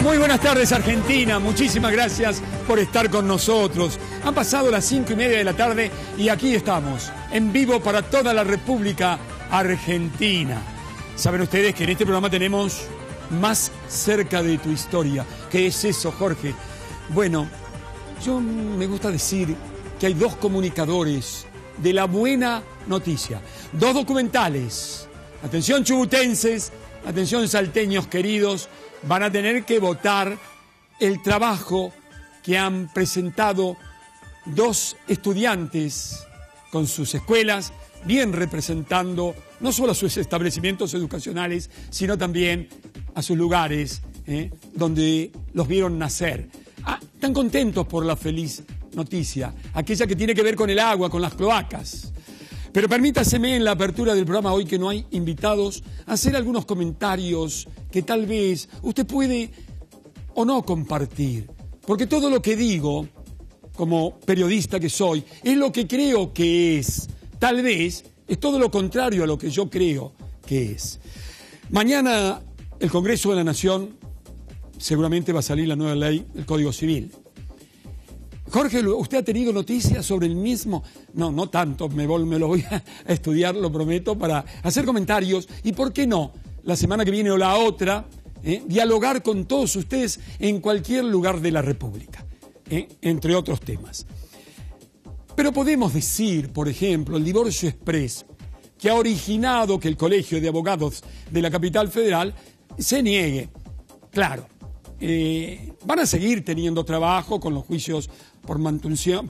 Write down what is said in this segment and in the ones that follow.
Muy buenas tardes, Argentina. Muchísimas gracias por estar con nosotros. Han pasado las 5:30 de la tarde y aquí estamos, en vivo para toda la República Argentina. Saben ustedes que en este programa tenemos Más cerca de tu historia. ¿Qué es eso, Jorge? Bueno, yo me gusta decir que hay dos comunicadores de la buena noticia. Dos documentales. Atención, chubutenses, atención, salteños queridos. Van a tener que votar el trabajo que han presentado dos estudiantes con sus escuelas, bien representando no solo a sus establecimientos educacionales, sino también a sus lugares donde los vieron nacer. Están contentos por la feliz noticia, aquella que tiene que ver con el agua, con las cloacas. Pero permítaseme en la apertura del programa hoy, que no hay invitados, hacer algunos comentarios que tal vez usted puede o no compartir. Porque todo lo que digo, como periodista que soy, es lo que creo que es. Tal vez es todo lo contrario a lo que yo creo que es. Mañana el Congreso de la Nación seguramente va a salir la nueva ley del Código Civil. Jorge, ¿usted ha tenido noticias sobre el mismo? No tanto, me lo voy a estudiar, lo prometo, para hacer comentarios y, ¿por qué no?, la semana que viene o la otra, dialogar con todos ustedes en cualquier lugar de la República, entre otros temas. Pero podemos decir, por ejemplo, el divorcio exprés, que ha originado que el Colegio de Abogados de la Capital Federal se niegue. Claro, van a seguir teniendo trabajo con los juicios por mantención,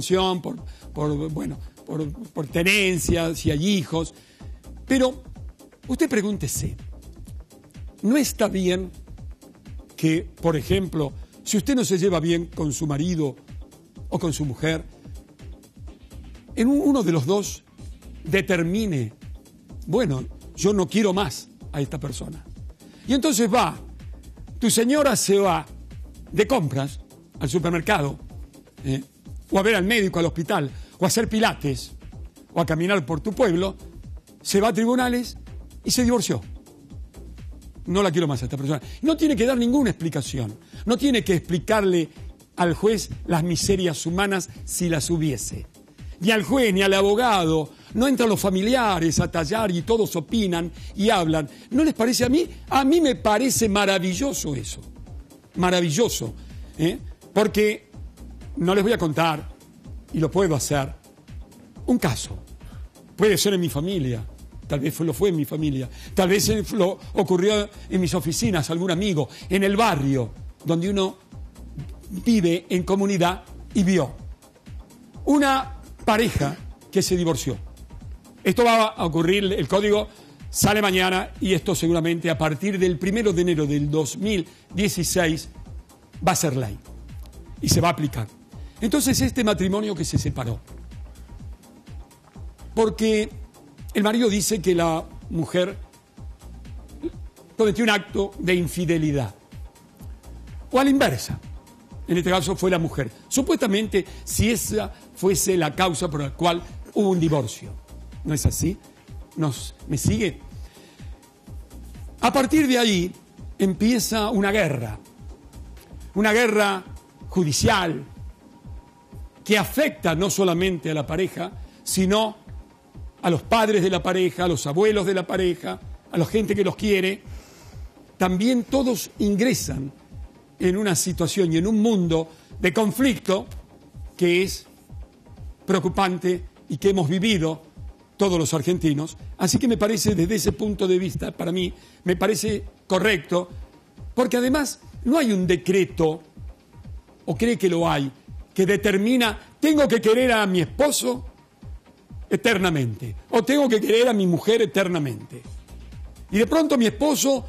por tenencia, si hay hijos. Pero usted pregúntese, ¿no está bien que, por ejemplo, si usted no se lleva bien con su marido o con su mujer, en uno de los dos determine, bueno, yo no quiero más a esta persona? Y entonces tu señora se va de compras al supermercado, o a ver al médico, al hospital, o a hacer pilates, o a caminar por tu pueblo, se va a tribunales y se divorció. No la quiero más a esta persona. No tiene que dar ninguna explicación. No tiene que explicarle al juez las miserias humanas si las hubiese. Ni al juez ni al abogado. No entran los familiares a tallar y todos opinan y hablan. ¿No les parece a mí? A mí me parece maravilloso eso. Maravilloso. Porque no les voy a contar, y lo puedo hacer, un caso. Puede ser en mi familia, tal vez lo fue en mi familia, tal vez lo ocurrió en mis oficinas, algún amigo, en el barrio, donde uno vive en comunidad y vio una pareja que se divorció. Esto va a ocurrir, el código sale mañana y esto seguramente a partir del 1 de enero del 2016 va a ser ley y se va a aplicar. Entonces, este matrimonio que se separó, porque el marido dice que la mujer cometió un acto de infidelidad, o a la inversa, en este caso fue la mujer, supuestamente si esa fuese la causa por la cual hubo un divorcio. ¿No es así? ¿Me sigue? A partir de ahí empieza una guerra judicial, que afecta no solamente a la pareja, sino a los padres de la pareja, a los abuelos de la pareja, a la gente que los quiere. También todos ingresan en una situación y en un mundo de conflicto que es preocupante y que hemos vivido todos los argentinos. Así que me parece, desde ese punto de vista, para mí, me parece correcto, porque además no hay un decreto, o cree que lo hay, que determina, tengo que querer a mi esposo eternamente, o tengo que querer a mi mujer eternamente. Y de pronto mi esposo,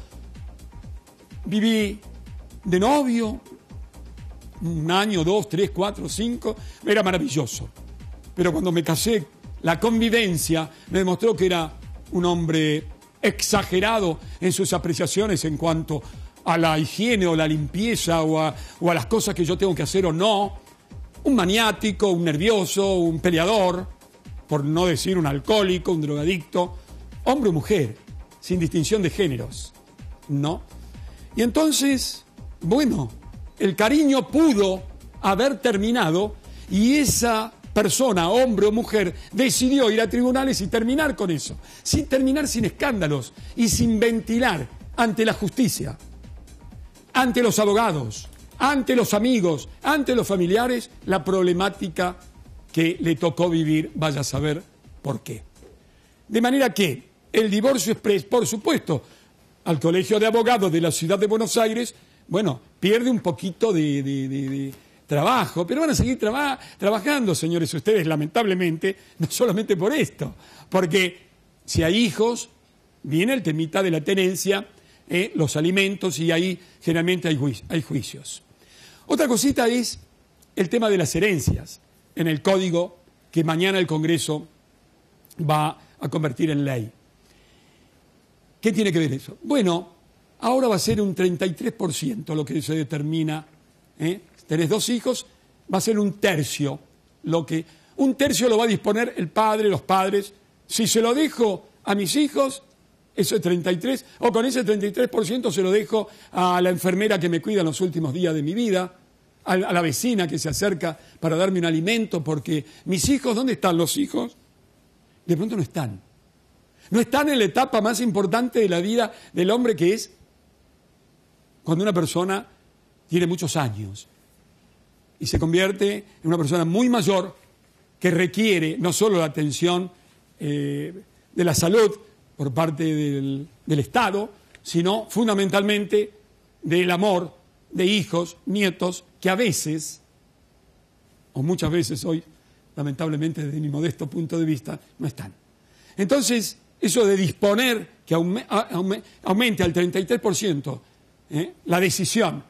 viví de novio, 1 año, 2, 3, 4, 5, era maravilloso. Pero cuando me casé, la convivencia me demostró que era un hombre exagerado en sus apreciaciones en cuanto a la higiene o la limpieza o a las cosas que yo tengo que hacer o no. Un maniático, un nervioso, un peleador, por no decir un alcohólico, un drogadicto, hombre o mujer, sin distinción de géneros, ¿no? Y entonces bueno, el cariño pudo haber terminado y esa persona, hombre o mujer, decidió ir a tribunales y terminar con eso, sin terminar sin escándalos y sin ventilar ante la justicia, ante los abogados, ante los amigos, ante los familiares, la problemática que le tocó vivir, vaya a saber por qué. De manera que el divorcio express, por supuesto, al Colegio de Abogados de la Ciudad de Buenos Aires, bueno, pierde un poquito de trabajo, pero van a seguir trabajando, señores, ustedes, lamentablemente, no solamente por esto, porque si hay hijos, viene el temita de la tenencia, los alimentos, y ahí generalmente hay juicios. Otra cosita es el tema de las herencias, en el código que mañana el Congreso va a convertir en ley. ¿Qué tiene que ver eso? Bueno, ahora va a ser un 33% lo que se determina. Tenés 2 hijos, va a ser un tercio. Un tercio lo va a disponer el padre, los padres. Si se lo dejo a mis hijos, eso es 33, o con ese 33% se lo dejo a la enfermera que me cuida en los últimos días de mi vida, a la vecina que se acerca para darme un alimento, porque mis hijos, ¿dónde están los hijos? De pronto no están. No están en la etapa más importante de la vida del hombre, que es cuando una persona tiene muchos años y se convierte en una persona muy mayor que requiere no solo la atención de la salud por parte del Estado, sino fundamentalmente del amor de hijos, nietos, que a veces, o muchas veces hoy, lamentablemente desde mi modesto punto de vista, no están. Entonces, eso de disponer que aumente al 33% la decisión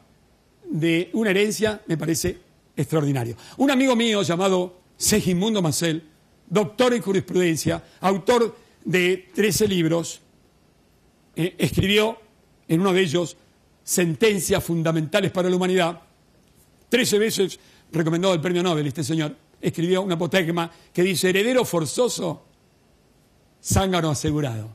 de una herencia me parece extraordinario. Un amigo mío llamado Segismundo Macel, doctor en jurisprudencia, autor de 13 libros, escribió en uno de ellos Sentencias fundamentales para la humanidad, 13 veces recomendado el premio Nobel este señor, escribió un apotegma que dice: heredero forzoso, zángano asegurado.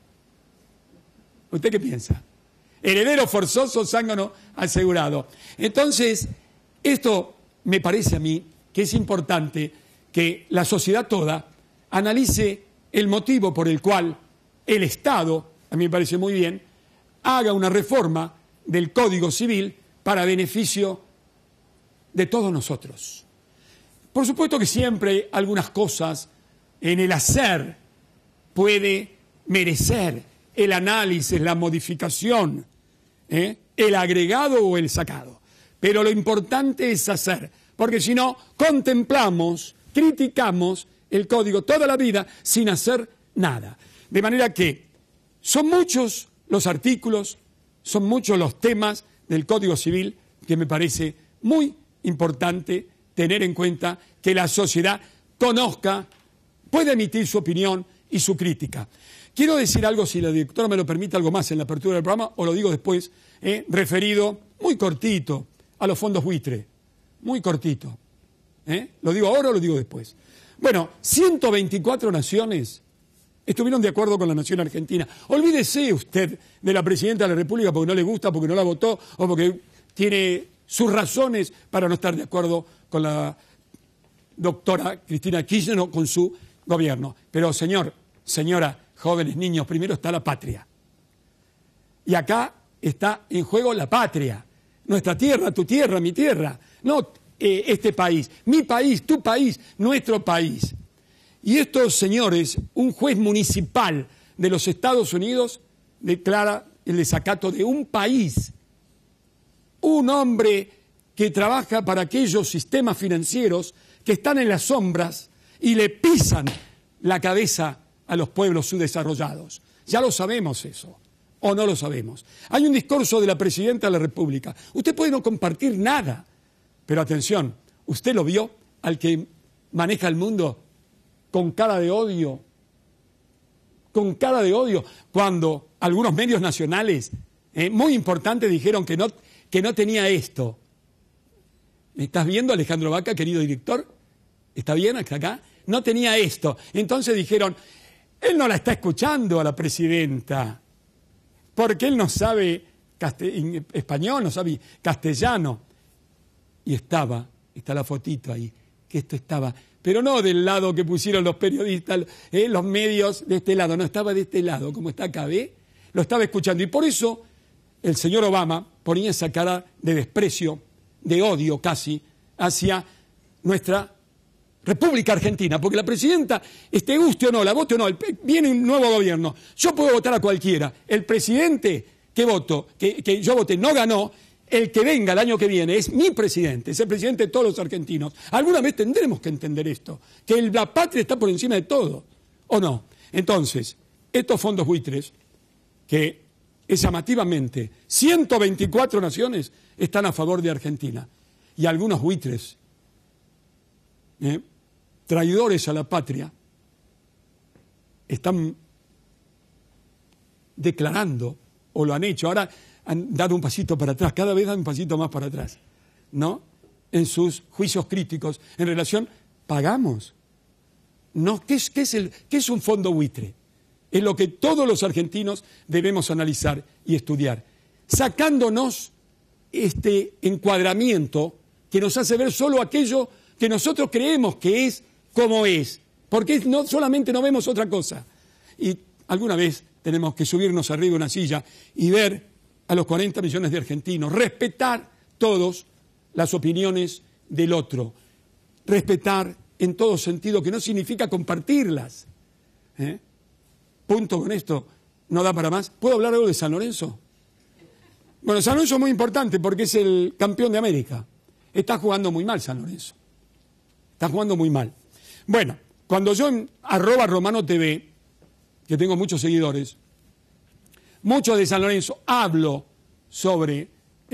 ¿Usted qué piensa? Heredero forzoso, zángano asegurado. Entonces, esto me parece a mí que es importante que la sociedad toda analice el motivo por el cual el Estado, a mí me parece muy bien, haga una reforma del Código Civil para beneficio de todos nosotros. Por supuesto que siempre algunas cosas en el hacer puede merecer el análisis, la modificación, el agregado o el sacado. Pero lo importante es hacer, porque si no, contemplamos, criticamos el código toda la vida sin hacer nada. De manera que son muchos los artículos, son muchos los temas del Código Civil que me parece muy importante tener en cuenta, que la sociedad conozca, pueda emitir su opinión y su crítica. Quiero decir algo, si la directora me lo permite, algo más en la apertura del programa, o lo digo después, referido muy cortito a los fondos buitre, muy cortito. ¿Lo digo ahora o lo digo después? Bueno, 124 naciones estuvieron de acuerdo con la nación argentina. Olvídese usted de la presidenta de la República porque no le gusta, porque no la votó o porque tiene sus razones para no estar de acuerdo con la doctora Cristina Kirchner o con su gobierno. Pero señora, jóvenes, niños, primero está la patria. Y acá está en juego la patria. Nuestra tierra, tu tierra, mi tierra. No este país, mi país, tu país, nuestro país. Y estos señores, un juez municipal de los Estados Unidos declara el desacato de un país. Un hombre que trabaja para aquellos sistemas financieros que están en las sombras y le pisan la cabeza a los pueblos subdesarrollados. Ya lo sabemos eso, o no lo sabemos. Hay un discurso de la Presidenta de la República. Usted puede no compartir nada, pero atención, usted lo vio al que maneja el mundo con cara de odio, cuando algunos medios nacionales muy importantes dijeron que no tenía esto. ¿Me estás viendo, Alejandro Vaca, querido director? ¿Está bien hasta acá? No tenía esto. Entonces dijeron, él no la está escuchando a la presidenta, porque él no sabe español, no sabe castellano. Y está la fotito ahí, que esto estaba, pero no del lado que pusieron los periodistas, los medios de este lado, no, estaba de este lado, como está acá, ¿ve? Lo estaba escuchando. Y por eso el señor Obama ponía esa cara de desprecio, de odio casi, hacia nuestra República Argentina, porque la presidenta, guste o no, la vote o no, viene un nuevo gobierno, yo puedo votar a cualquiera, el presidente que yo voté no ganó, el que venga el año que viene es mi presidente, es el presidente de todos los argentinos. Alguna vez tendremos que entender esto, que la patria está por encima de todo, ¿o no? Entonces, estos fondos buitres, que es llamativamente 124 naciones están a favor de Argentina, y algunos buitres, traidores a la patria, están declarando, o lo han hecho, ahora han dado un pasito para atrás, cada vez dan un pasito más para atrás, ¿no? En sus juicios críticos en relación, pagamos. No, ¿qué es un fondo buitre? Es lo que todos los argentinos debemos analizar y estudiar, sacándonos este encuadramiento que nos hace ver solo aquello que nosotros creemos que es como es, porque no solamente no vemos otra cosa. Y alguna vez tenemos que subirnos arriba de una silla y ver a los 40 millones de argentinos, respetar todos las opiniones del otro, respetar en todo sentido, que no significa compartirlas. Punto con esto, no da para más. ¿Puedo hablar algo de San Lorenzo? Bueno, San Lorenzo es muy importante porque es el campeón de América. Está jugando muy mal San Lorenzo. Está jugando muy mal. Bueno, cuando yo en @RomanoTV, que tengo muchos seguidores, muchos de San Lorenzo, hablo sobre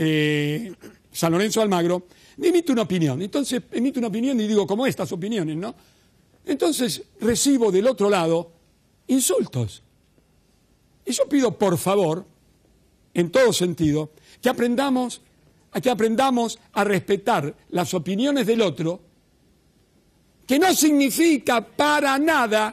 San Lorenzo Almagro, emito una opinión. Entonces emito una opinión y digo, como estas opiniones, ¿no? Entonces recibo del otro lado insultos. Y yo pido, por favor, en todo sentido, que aprendamos a respetar las opiniones del otro, que no significa para nada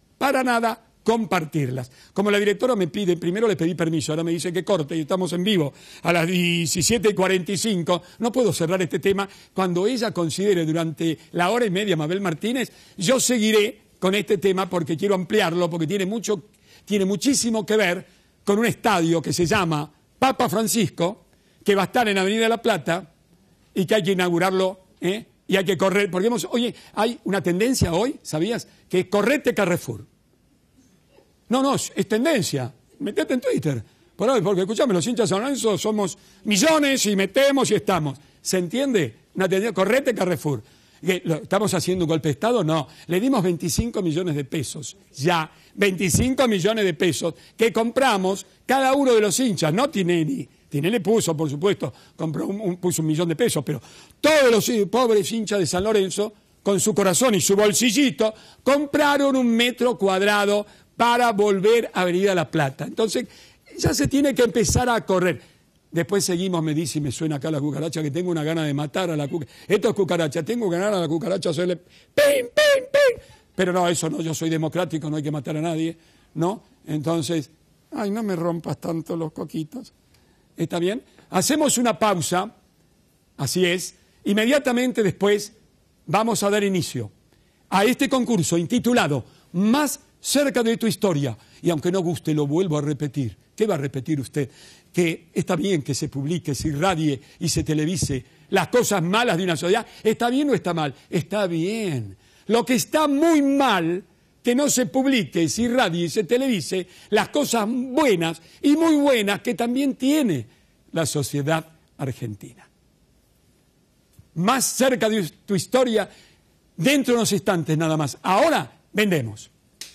compartirlas. Como la directora me pide, primero le pedí permiso, ahora me dice que corte y estamos en vivo a las 17:45, no puedo cerrar este tema. Cuando ella considere durante la hora y media, Mabel Martínez, yo seguiré con este tema porque quiero ampliarlo, porque tiene muchísimo que ver con un estadio que se llama Papa Francisco, que va a estar en Avenida La Plata y que hay que inaugurarlo, y hay que correr, porque oye, hay una tendencia hoy, ¿sabías? Que es correte Carrefour. No, es tendencia. Metete en Twitter. Porque escuchame, los hinchas de San Lorenzo somos millones y metemos y estamos. ¿Se entiende? Una tendencia, correte Carrefour. ¿Estamos haciendo un golpe de Estado? No. Le dimos 25 millones de pesos. Ya, 25 millones de pesos que compramos cada uno de los hinchas, no Tinelli. Tinelli puso, por supuesto, puso 1 millón de pesos, pero todos los pobres hinchas de San Lorenzo, con su corazón y su bolsillito, compraron 1 metro cuadrado para volver a Avenida La Plata. Entonces, ya se tiene que empezar a correr. Después seguimos, me dice, y me suena acá la cucaracha, que tengo una gana de matar a la cucaracha. Esto es cucaracha, tengo ganas a la cucaracha hacerle ¡pim, pim, pim! Pero no, eso no, yo soy democrático, no hay que matar a nadie, ¿no? Entonces, ay, no me rompas tanto los coquitos. ¿Está bien? Hacemos una pausa, así es, inmediatamente después vamos a dar inicio a este concurso intitulado Más cerca de tu historia. Y aunque no guste, lo vuelvo a repetir. ¿Qué va a repetir usted? Que está bien que se publique, se irradie y se televise las cosas malas de una sociedad. ¿Está bien o está mal? Está bien. Lo que está muy mal, que no se publique, se irradie y se televise las cosas buenas y muy buenas que también tiene la sociedad argentina. Más cerca de tu historia, dentro de unos instantes nada más. Ahora vendemos.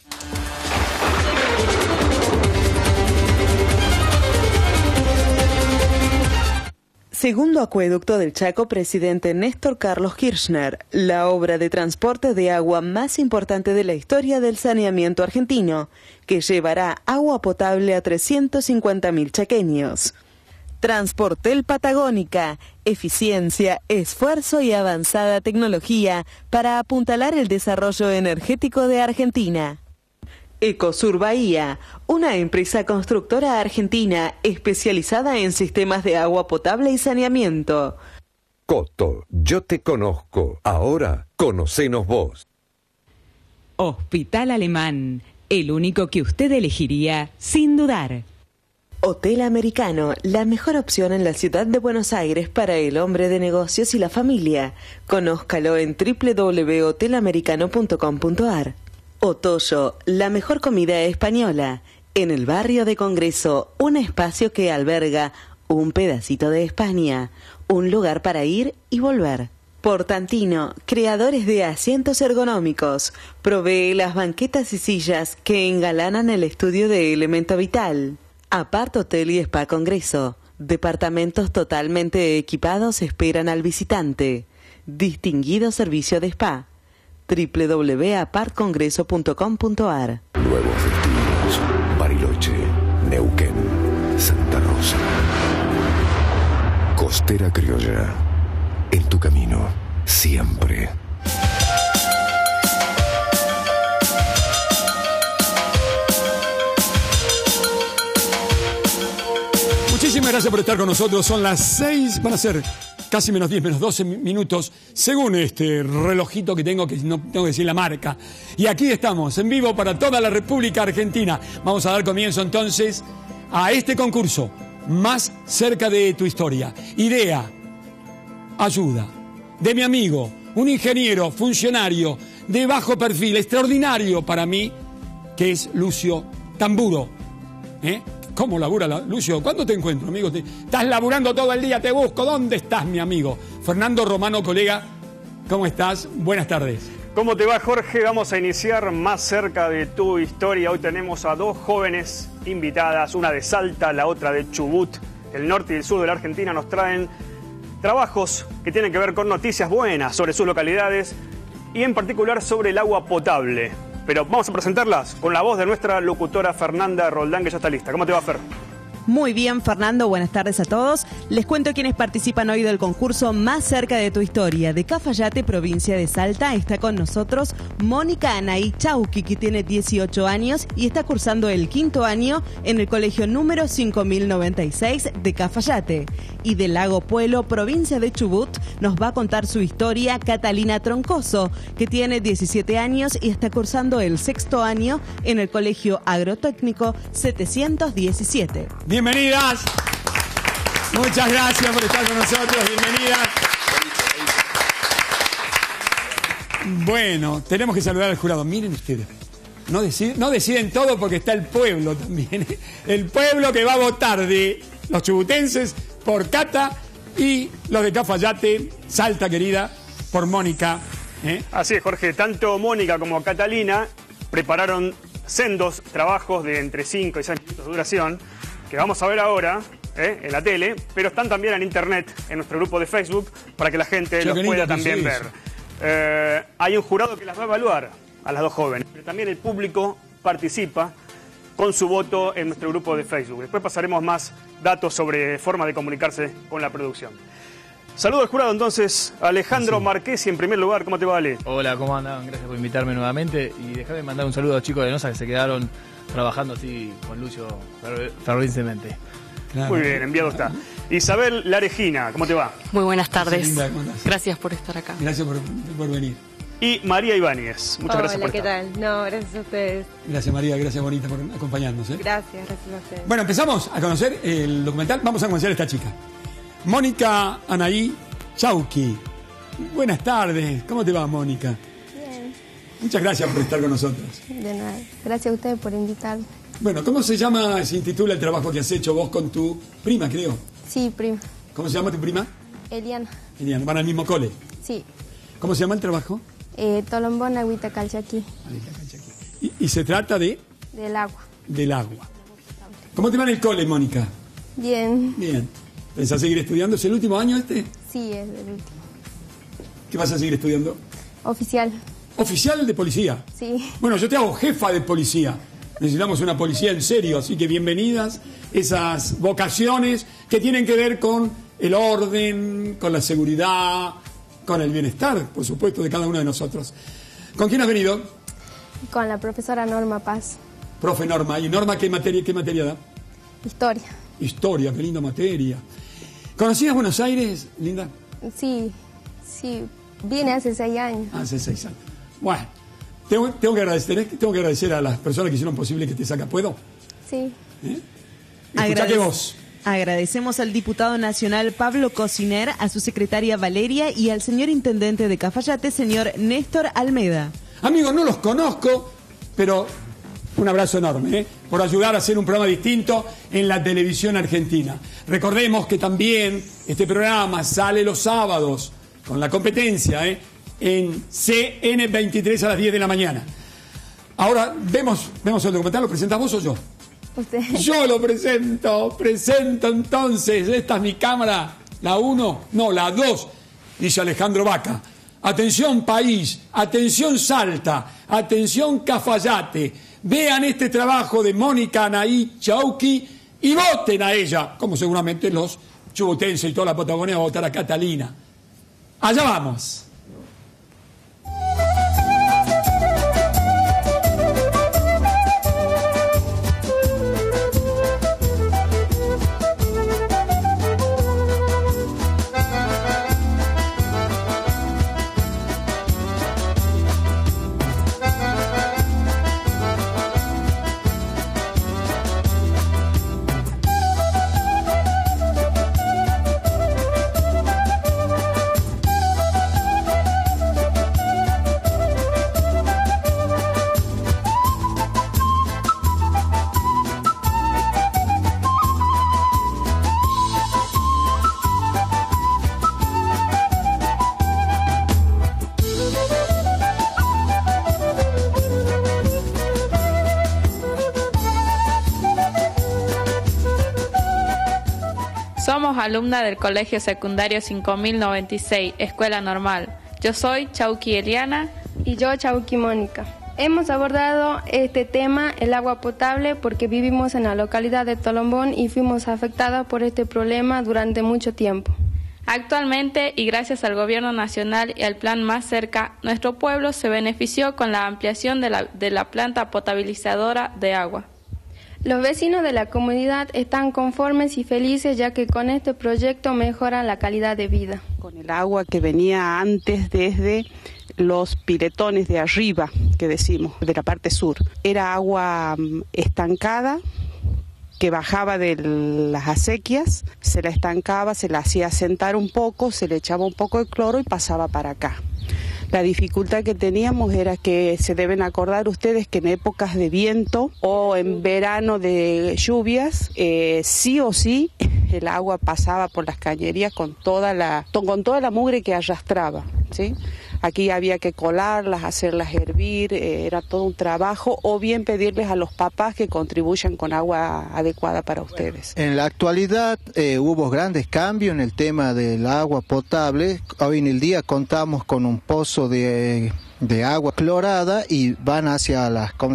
Segundo acueducto del Chaco, presidente Néstor Carlos Kirchner, la obra de transporte de agua más importante de la historia del saneamiento argentino, que llevará agua potable a 350.000 chaqueños. Transportel Patagónica, eficiencia, esfuerzo y avanzada tecnología para apuntalar el desarrollo energético de Argentina. Ecosur Bahía, una empresa constructora argentina especializada en sistemas de agua potable y saneamiento. Coto, yo te conozco, ahora conocenos vos. Hospital Alemán, el único que usted elegiría sin dudar. Hotel Americano, la mejor opción en la ciudad de Buenos Aires para el hombre de negocios y la familia. Conózcalo en www.hotelamericano.com.ar. Otoyo, la mejor comida española. En el barrio de Congreso, un espacio que alberga un pedacito de España, un lugar para ir y volver. Portantino, creadores de asientos ergonómicos, provee las banquetas y sillas que engalanan el estudio de Elemento Vital. Apart Hotel y Spa Congreso, departamentos totalmente equipados esperan al visitante. Distinguido servicio de spa. www.apartcongreso.com.ar. Nuevos destinos, Bariloche, Neuquén, Santa Rosa. Costera Criolla, en tu camino, siempre. Muchísimas gracias por estar con nosotros. Son las 6, van a ser casi menos 10, menos 12 minutos, según este relojito que tengo, que no tengo que decir la marca. Y aquí estamos, en vivo para toda la República Argentina. Vamos a dar comienzo entonces a este concurso, Más cerca de tu historia. Idea, ayuda, de mi amigo, un ingeniero, funcionario, de bajo perfil, extraordinario para mí, que es Lucio Tamburo. ¿Cómo labura Lucio? ¿Cuándo te encuentro, amigo? Estás laburando todo el día, te busco. ¿Dónde estás, mi amigo? Fernando Romano, colega, ¿cómo estás? Buenas tardes. ¿Cómo te va, Jorge? Vamos a iniciar Más cerca de tu historia. Hoy tenemos a dos jóvenes invitadas, una de Salta, la otra de Chubut. El norte y el sur de la Argentina nos traen trabajos que tienen que ver con noticias buenas sobre sus localidades y en particular sobre el agua potable. Pero vamos a presentarlas con la voz de nuestra locutora Fernanda Roldán, que ya está lista. ¿Cómo te va, Fer? Muy bien, Fernando, buenas tardes a todos. Les cuento quiénes participan hoy del concurso Más cerca de tu historia. De Cafayate, provincia de Salta, está con nosotros Mónica Anaí Chauqui, que tiene 18 años y está cursando el 5º año en el colegio número 5096 de Cafayate. Y de Lago Puelo, provincia de Chubut, nos va a contar su historia Catalina Troncoso, que tiene 17 años y está cursando el 6º año en el colegio agrotécnico 717. Bienvenidas. Muchas gracias por estar con nosotros. Bienvenidas. Bueno, tenemos que saludar al jurado. Miren ustedes. No deciden todo porque está el pueblo también. El pueblo que va a votar de los chubutenses por Cata y los de Cafayate, Salta querida, por Mónica. Así es, Jorge. Tanto Mónica como Catalina prepararon sendos trabajos de entre 5 y 6 minutos de duración, que vamos a ver ahora en la tele, pero están también en internet, en nuestro grupo de Facebook, para que la gente los pueda también ver. Hay un jurado que las va a evaluar a las dos jóvenes, pero también el público participa con su voto en nuestro grupo de Facebook. Después pasaremos más datos sobre forma de comunicarse con la producción. Saludo al jurado entonces, Alejandro Marquesi en primer lugar. ¿Cómo te va, Ale? Hola, ¿cómo andan? Gracias por invitarme nuevamente y déjame mandar un saludo a los chicos de Nosa que se quedaron trabajando así con Lucio fervientemente. Claro. Muy bien, enviado está. Isabel Larejina, ¿cómo te va? Muy buenas tardes. Linda, ¿cómo estás? Gracias por estar acá. Gracias por venir. Y María Ibáñez, muchas gracias por estar. Hola, ¿qué tal? No, gracias a ustedes. Gracias, María, gracias, Bonita, por acompañarnos. Gracias a ustedes. Bueno, empezamos a conocer el documental. Vamos a conocer a esta chica. Mónica Anaí Chauqui. Buenas tardes. ¿Cómo te va, Mónica? Bien. Muchas gracias por estar con nosotros. De nada. Gracias a ustedes por invitarme. Bueno, ¿cómo se intitula el trabajo que has hecho vos con tu prima, creo? Sí, prima. ¿Cómo se llama tu prima? Eliana. Eliana, van al mismo cole. Sí. ¿Cómo se llama el trabajo? Tolombón, Agüita Calchaquí. Y se trata de... Del agua. Del agua. ¿Cómo te va en el cole, Mónica? Bien. Bien. ¿Pensás seguir estudiando? ¿Es el último año este? Sí, es el último. ¿Qué vas a seguir estudiando? Oficial. ¿Oficial de policía? Sí. Bueno, yo te hago jefa de policía. Necesitamos una policía en serio, así que bienvenidas esas vocaciones que tienen que ver con el orden, con la seguridad, con el bienestar, por supuesto, de cada uno de nosotros. ¿Con quién has venido? Con la profesora Norma Paz. Profe Norma. ¿Y Norma qué materia da? Historia. Historia, qué linda materia. ¿Conocías Buenos Aires, Linda? Sí, vine hace 6 años. Hace 6 años. Bueno, tengo que agradecer a las personas que hicieron posible que estés acá. ¿Puedo? Sí. Escuchá que vos. Agradecemos al diputado nacional Pablo Cociner, a su secretaria Valeria y al señor intendente de Cafayate, señor Néstor Almeda. Amigos, no los conozco, pero un abrazo enorme por ayudar a hacer un programa distinto en la televisión argentina. Recordemos que también este programa sale los sábados con la competencia en CN23 a las 10 de la mañana. Ahora vemos el documental. ¿Lo presentás vos o yo? Usted. Yo lo presento entonces. Esta es mi cámara, la 1, no, la 2, dice Alejandro Vaca. Atención país, atención Salta, atención Cafayate. Vean este trabajo de Mónica Anaí Chauqui y voten a ella, como seguramente los chubutenses y toda la Patagonia va a votar a Catalina. Allá vamos. Somos alumna del Colegio Secundario 5096, Escuela Normal. Yo soy Chauqui Eliana. Y yo, Chauqui Mónica. Hemos abordado este tema, el agua potable, porque vivimos en la localidad de Tolombón y fuimos afectadas por este problema durante mucho tiempo. Actualmente, y gracias al Gobierno Nacional y al Plan Más Cerca, nuestro pueblo se benefició con la ampliación de la planta potabilizadora de agua. Los vecinos de la comunidad están conformes y felices, ya que con este proyecto mejoran la calidad de vida. Con el agua que venía antes desde los piletones de arriba, que decimos, de la parte sur, era agua estancada, que bajaba de las acequias, se la estancaba, se la hacía sentar un poco, se le echaba un poco de cloro y pasaba para acá. La dificultad que teníamos era que se deben acordar ustedes que en épocas de viento o en verano de lluvias, sí o sí, el agua pasaba por las cañerías con toda la mugre que arrastraba, ¿sí? Aquí había que colarlas, hacerlas hervir, era todo un trabajo, o bien pedirles a los papás que contribuyan con agua adecuada para ustedes. En la actualidad hubo grandes cambios en el tema del agua potable. Hoy en el día contamos con un pozo de agua clorada y van hacia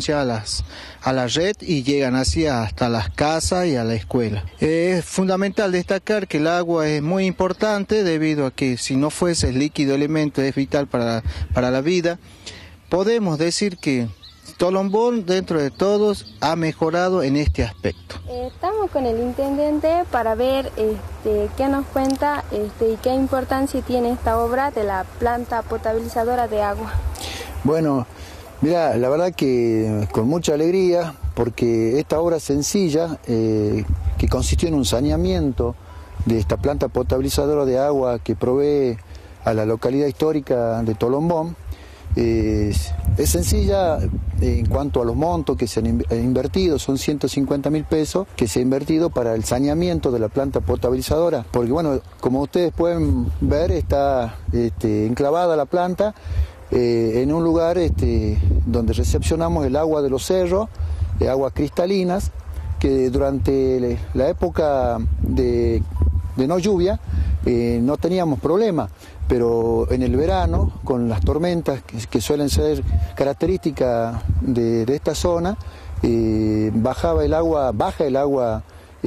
a la red y llegan hasta las casas y a la escuela. Es fundamental destacar que el agua es muy importante debido a que si no fuese el líquido elemento es vital para la vida. Podemos decir que Tolombón, dentro de todos, ha mejorado en este aspecto. Estamos con el intendente para ver qué nos cuenta y qué importancia tiene esta obra de la planta potabilizadora de agua. Bueno, mira, la verdad que con mucha alegría, porque esta obra sencilla, que consistió en un saneamiento de esta planta potabilizadora de agua que provee a la localidad histórica de Tolombón, es sencilla en cuanto a los montos que se han invertido. Son 150.000 pesos que se ha invertido para el saneamiento de la planta potabilizadora, porque bueno, como ustedes pueden ver, está enclavada la planta en un lugar donde recepcionamos el agua de los cerros, aguas cristalinas, que durante la época de no lluvia no teníamos problema, pero en el verano, con las tormentas que suelen ser características de esta zona, baja el agua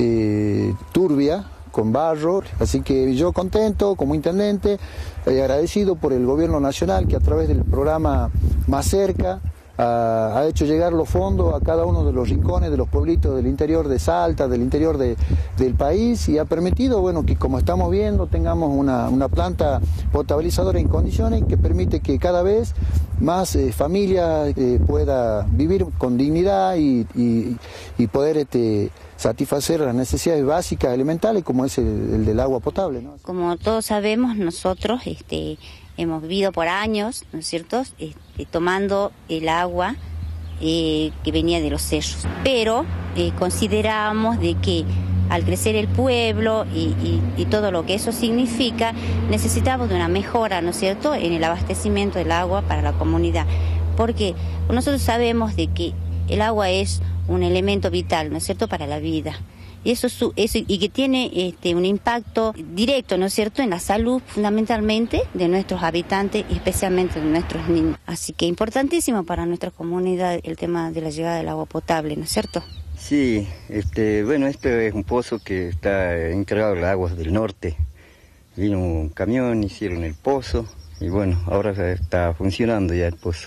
turbia, con barro. Así que yo contento como intendente, agradecido por el Gobierno Nacional, que a través del programa Más Cerca ha hecho llegar los fondos a cada uno de los rincones de los pueblitos del interior de Salta, del interior del país, y ha permitido, bueno, que como estamos viendo tengamos una planta potabilizadora en condiciones que permite que cada vez más familias pueda vivir con dignidad y poder satisfacer las necesidades básicas elementales como es el del agua potable, ¿no? Como todos sabemos, nosotros hemos vivido por años, ¿no es cierto?, tomando el agua que venía de los cerros, pero consideramos de que al crecer el pueblo y todo lo que eso significa, necesitamos de una mejora, ¿no es cierto?, en el abastecimiento del agua para la comunidad, porque nosotros sabemos de que el agua es un elemento vital, ¿no es cierto?, para la vida. Y y que tiene un impacto directo, ¿no es cierto?, en la salud fundamentalmente de nuestros habitantes y especialmente de nuestros niños. Así que importantísimo para nuestra comunidad el tema de la llegada del agua potable, ¿no es cierto? Sí, bueno, este es un pozo que está encargado de las aguas del norte. Vino un camión, hicieron el pozo y bueno, ahora está funcionando ya el pozo.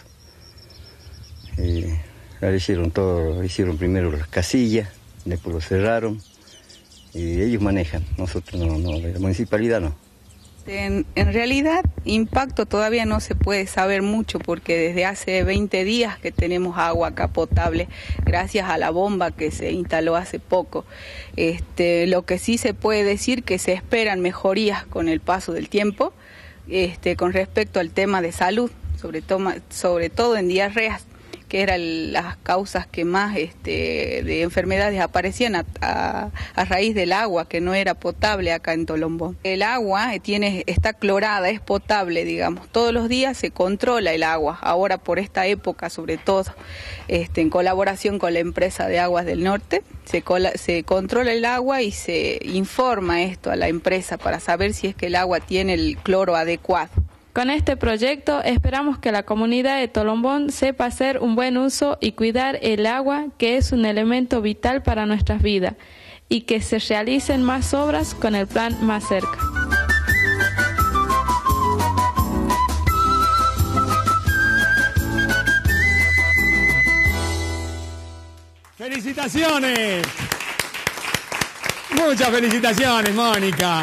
Ahora hicieron todo, hicieron primero las casillas, después lo cerraron y ellos manejan, nosotros no, la municipalidad no. En realidad, impacto todavía no se puede saber mucho porque desde hace 20 días que tenemos agua acá potable, gracias a la bomba que se instaló hace poco. Lo que sí se puede decir que se esperan mejorías con el paso del tiempo, con respecto al tema de salud, sobre todo en diarreas, que eran las causas que más de enfermedades aparecían a raíz del agua que no era potable acá en Tolombón. El agua está clorada, es potable, digamos. Todos los días se controla el agua, ahora por esta época sobre todo, en colaboración con la empresa de Aguas del Norte, se controla el agua y se informa esto a la empresa para saber si es que el agua tiene el cloro adecuado. Con este proyecto esperamos que la comunidad de Tolombón sepa hacer un buen uso y cuidar el agua, que es un elemento vital para nuestras vidas, y que se realicen más obras con el plan Más Cerca. ¡Felicitaciones! Muchas felicitaciones, Mónica.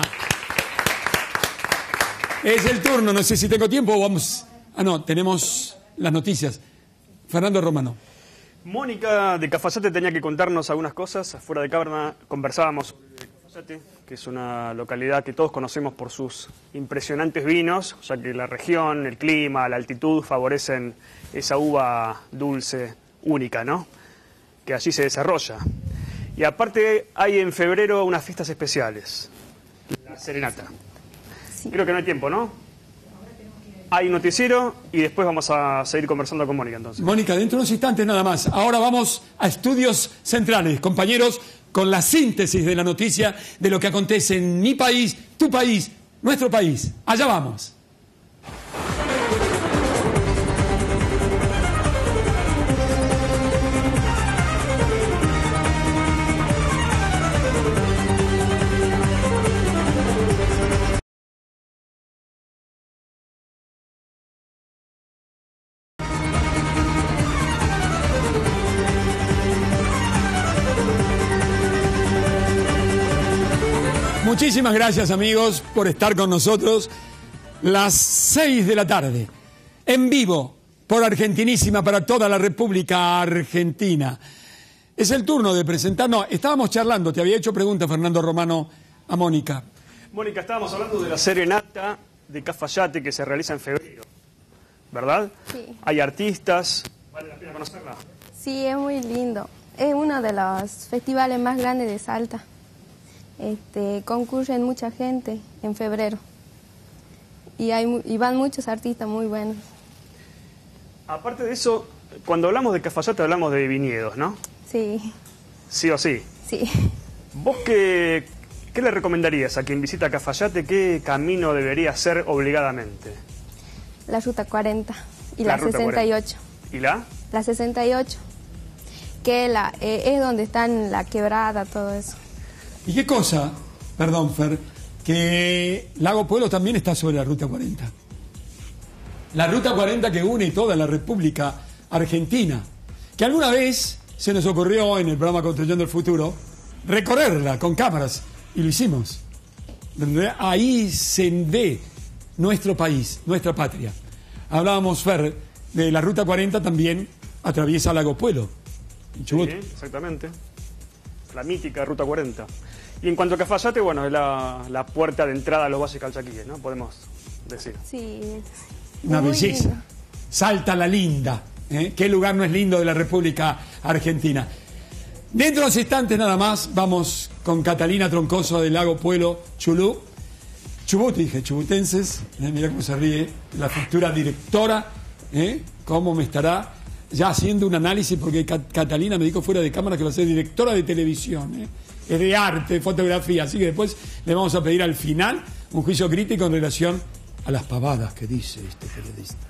Es el turno, no sé si tengo tiempo o vamos... no, tenemos las noticias. Fernando Romano. Mónica de Cafayate tenía que contarnos algunas cosas. Fuera de cámara conversábamos sobre Cafayate, que es una localidad que todos conocemos por sus impresionantes vinos, ya que la región, el clima, la altitud favorecen esa uva dulce única, ¿no?, que allí se desarrolla. Y aparte hay en febrero unas fiestas especiales, la serenata. Creo que no hay tiempo, ¿no? Hay un noticiero y después vamos a seguir conversando con Mónica, entonces. Mónica, dentro de unos instantes nada más. Ahora vamos a Estudios Centrales, compañeros, con la síntesis de la noticia de lo que acontece en mi país, tu país, nuestro país. Allá vamos. Muchísimas gracias, amigos, por estar con nosotros. Las 6 de la tarde, en vivo, por Argentinísima, para toda la República Argentina. Es el turno de presentarnos. Estábamos charlando, te había hecho pregunta, Fernando Romano, a Mónica. Mónica, estábamos hablando de la serenata de Cafayate que se realiza en febrero, ¿verdad? Sí. Hay artistas, ¿vale la pena conocerla? Sí, es muy lindo. Es uno de los festivales más grandes de Salta. Concurren mucha gente en febrero y van muchos artistas muy buenos. Aparte de eso, cuando hablamos de Cafayate hablamos de viñedos, ¿no? Sí. ¿Sí o sí? Sí. ¿Vos qué le recomendarías a quien visita Cafayate? ¿Qué camino debería hacer obligadamente? La Ruta 40 y la 68. 40. ¿Y la? La 68, que es donde están la quebrada, todo eso. ¿Y qué cosa, perdón, Fer, que Lago Pueblo también está sobre la Ruta 40? La Ruta 40 que une toda la República Argentina, que alguna vez se nos ocurrió en el programa Construyendo el Futuro recorrerla con cámaras, y lo hicimos. Ahí se ve nuestro país, nuestra patria. Hablábamos, Fer, de la Ruta 40, también atraviesa Lago Puelo, en Chubut. Sí, exactamente. La mítica Ruta 40. Y en cuanto a Cafayate, bueno, es la puerta de entrada a los valles calchaquíes, ¿no? Podemos decir. Sí. Una Muy belleza. lindo. Salta la Linda. ¿Qué lugar no es lindo de la República Argentina? Dentro de los instantes nada más, vamos con Catalina Troncoso del Lago Puelo, Chubut, dije, chubutenses. Mira cómo se ríe la futura directora. Cómo me estará ya haciendo un análisis, porque Catalina me dijo fuera de cámara que va a ser directora de televisión. Es de arte, de fotografía, así que después le vamos a pedir al final un juicio crítico en relación a las pavadas que dice este periodista.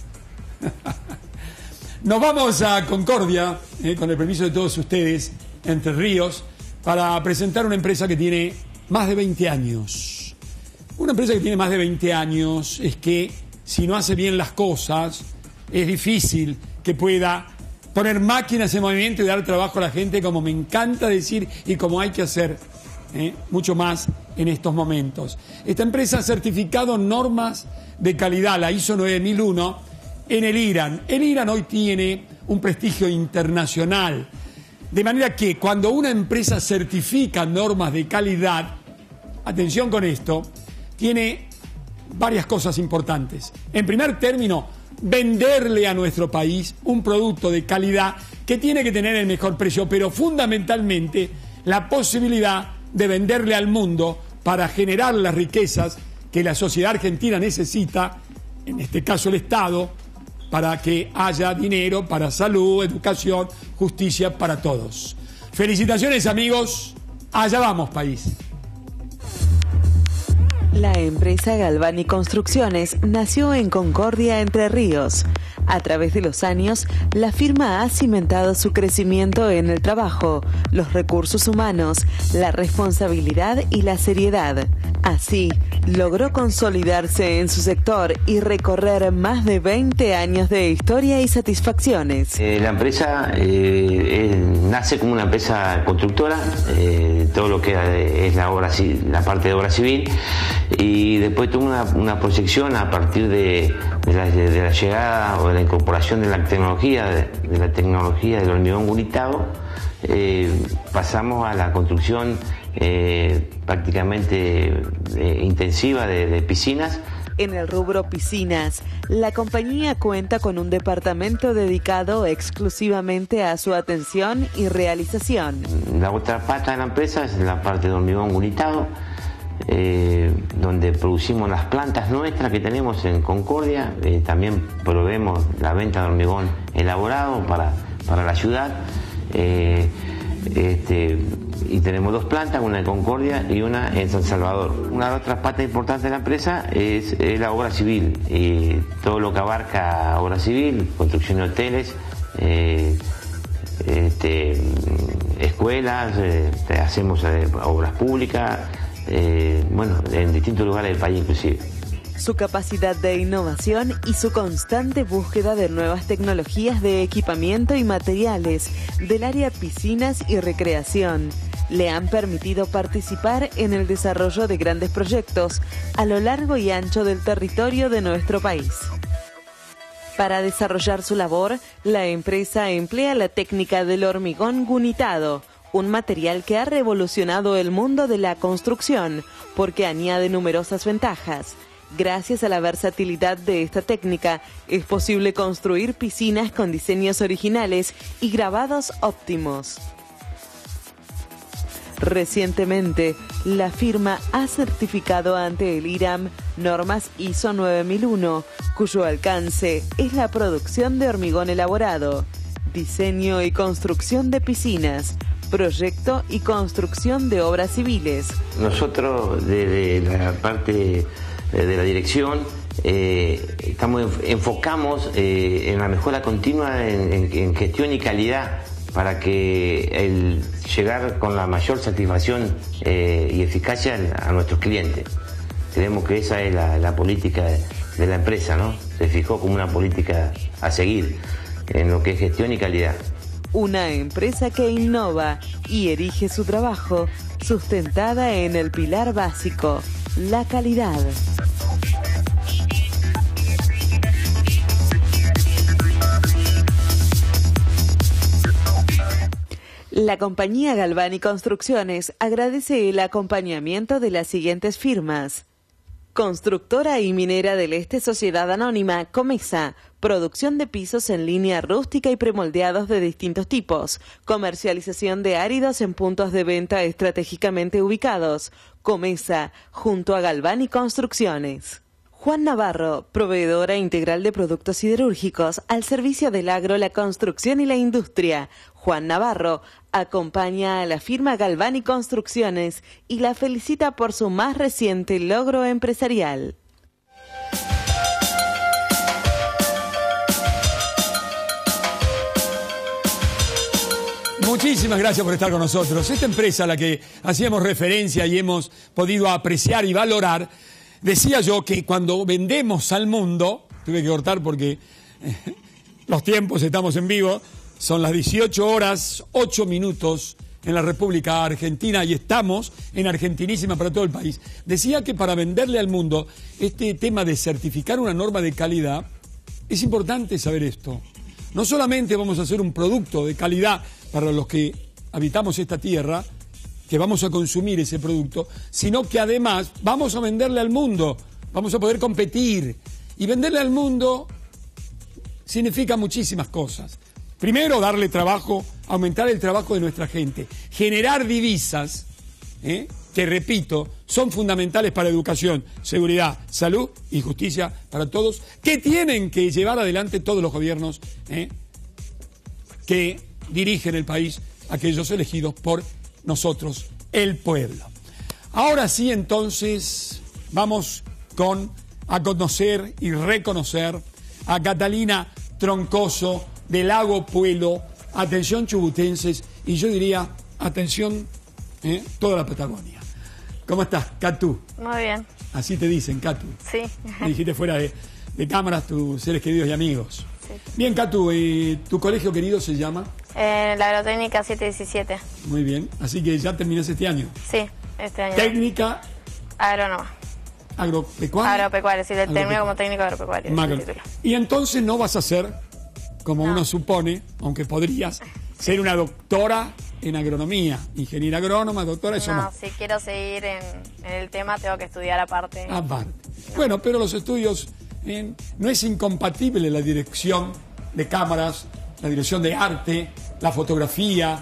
Nos vamos a Concordia, con el permiso de todos ustedes, Entre Ríos, para presentar una empresa que tiene más de 20 años. Una empresa que tiene más de 20 años es que, si no hace bien las cosas, es difícil que pueda poner máquinas en movimiento y dar trabajo a la gente, como me encanta decir y como hay que hacer mucho más en estos momentos. Esta empresa ha certificado normas de calidad, la ISO 9001, en el IRAN. El IRAN hoy tiene un prestigio internacional, de manera que cuando una empresa certifica normas de calidad, atención con esto, tiene varias cosas importantes. En primer término, venderle a nuestro país un producto de calidad que tiene que tener el mejor precio, pero fundamentalmente la posibilidad de venderle al mundo para generar las riquezas que la sociedad argentina necesita, en este caso el Estado, para que haya dinero para salud, educación, justicia para todos. Felicitaciones, amigos. Allá vamos, país. La empresa Galvani Construcciones nació en Concordia, Entre Ríos. A través de los años, la firma ha cimentado su crecimiento en el trabajo, los recursos humanos, la responsabilidad y la seriedad. Así, logró consolidarse en su sector y recorrer más de 20 años de historia y satisfacciones. La empresa nace como una empresa constructora, todo lo que es la parte de obra civil, y después tuvo una proyección a partir de la llegada o de la incorporación de la tecnología del hormigón gunitado. Pasamos a la construcción prácticamente intensiva de piscinas. En el rubro piscinas, la compañía cuenta con un departamento dedicado exclusivamente a su atención y realización. La otra pata de la empresa es la parte de hormigón gunitado, donde producimos las plantas nuestras que tenemos en Concordia. También proveemos la venta de hormigón elaborado para la ciudad. Y tenemos dos plantas, una en Concordia y una en San Salvador. Una de las otras patas importantes de la empresa es la obra civil, y todo lo que abarca obra civil, construcción de hoteles, escuelas, hacemos obras públicas, en distintos lugares del país inclusive. Su capacidad de innovación y su constante búsqueda de nuevas tecnologías de equipamiento y materiales del área piscinas y recreación le han permitido participar en el desarrollo de grandes proyectos a lo largo y ancho del territorio de nuestro país. Para desarrollar su labor, la empresa emplea la técnica del hormigón gunitado, un material que ha revolucionado el mundo de la construcción porque añade numerosas ventajas. Gracias a la versatilidad de esta técnica, es posible construir piscinas con diseños originales y grabados óptimos. Recientemente, la firma ha certificado ante el IRAM normas ISO 9001, cuyo alcance es la producción de hormigón elaborado, diseño y construcción de piscinas, proyecto y construcción de obras civiles. Nosotros, desde la parte de la dirección, enfocamos en la mejora continua en gestión y calidad, para que llegar con la mayor satisfacción y eficacia a nuestros clientes. Creemos que esa es la política de la empresa, ¿no? Se fijó como una política a seguir. en lo que es gestión y calidad. Una empresa que innova y erige su trabajo sustentada en el pilar básico, la calidad. La compañía Galvani Construcciones agradece el acompañamiento de las siguientes firmas. Constructora y Minera del Este Sociedad Anónima, Comesa, producción de pisos en línea rústica y premoldeados de distintos tipos, comercialización de áridos en puntos de venta estratégicamente ubicados, Comesa, junto a Galvani Construcciones. Juan Navarro, proveedora integral de productos siderúrgicos al servicio del agro, la construcción y la industria. Juan Navarro acompaña a la firma Galvani Construcciones y la felicita por su más reciente logro empresarial. Muchísimas gracias por estar con nosotros. Esta empresa a la que hacíamos referencia y hemos podido apreciar y valorar, decía yo que cuando vendemos al mundo, tuve que cortar porque los tiempos, estamos en vivo, son las 18 horas, 8 minutos en la República Argentina y estamos en Argentinísima para todo el país. Decía que para venderle al mundo este tema de certificar una norma de calidad, es importante saber esto. No solamente vamos a hacer un producto de calidad para los que habitamos esta tierra, que vamos a consumir ese producto, sino que además vamos a venderle al mundo, vamos a poder competir. Y venderle al mundo significa muchísimas cosas. Primero, darle trabajo, aumentar el trabajo de nuestra gente, generar divisas, que repito, son fundamentales para educación, seguridad, salud y justicia para todos, que tienen que llevar adelante todos los gobiernos que dirigen el país, aquellos elegidos por nosotros, el pueblo. Ahora sí, entonces, vamos a conocer y reconocer a Catalina Troncoso del Lago Puelo. Atención, chubutenses, y yo diría, atención, toda la Patagonia. ¿Cómo estás, Catu? Muy bien. Así te dicen, Catu. Sí. Me dijiste fuera de cámaras tus seres queridos y amigos. Sí. Bien, Catu, ¿tu colegio querido se llama? La Agrotécnica 717. Muy bien, así que ya terminás este año. Sí, este año. Técnica agrónoma. Agropecuaria. Agropecuaria, sí, termino como técnico agropecuario. Y entonces no vas a ser, como uno supone, aunque podrías, ser una doctora en agronomía, ingeniera agrónoma, doctora, eso no. No, si quiero seguir en el tema tengo que estudiar aparte. Aparte. Bueno, pero los estudios, no es incompatible la dirección de cámaras, la dirección de arte, la fotografía,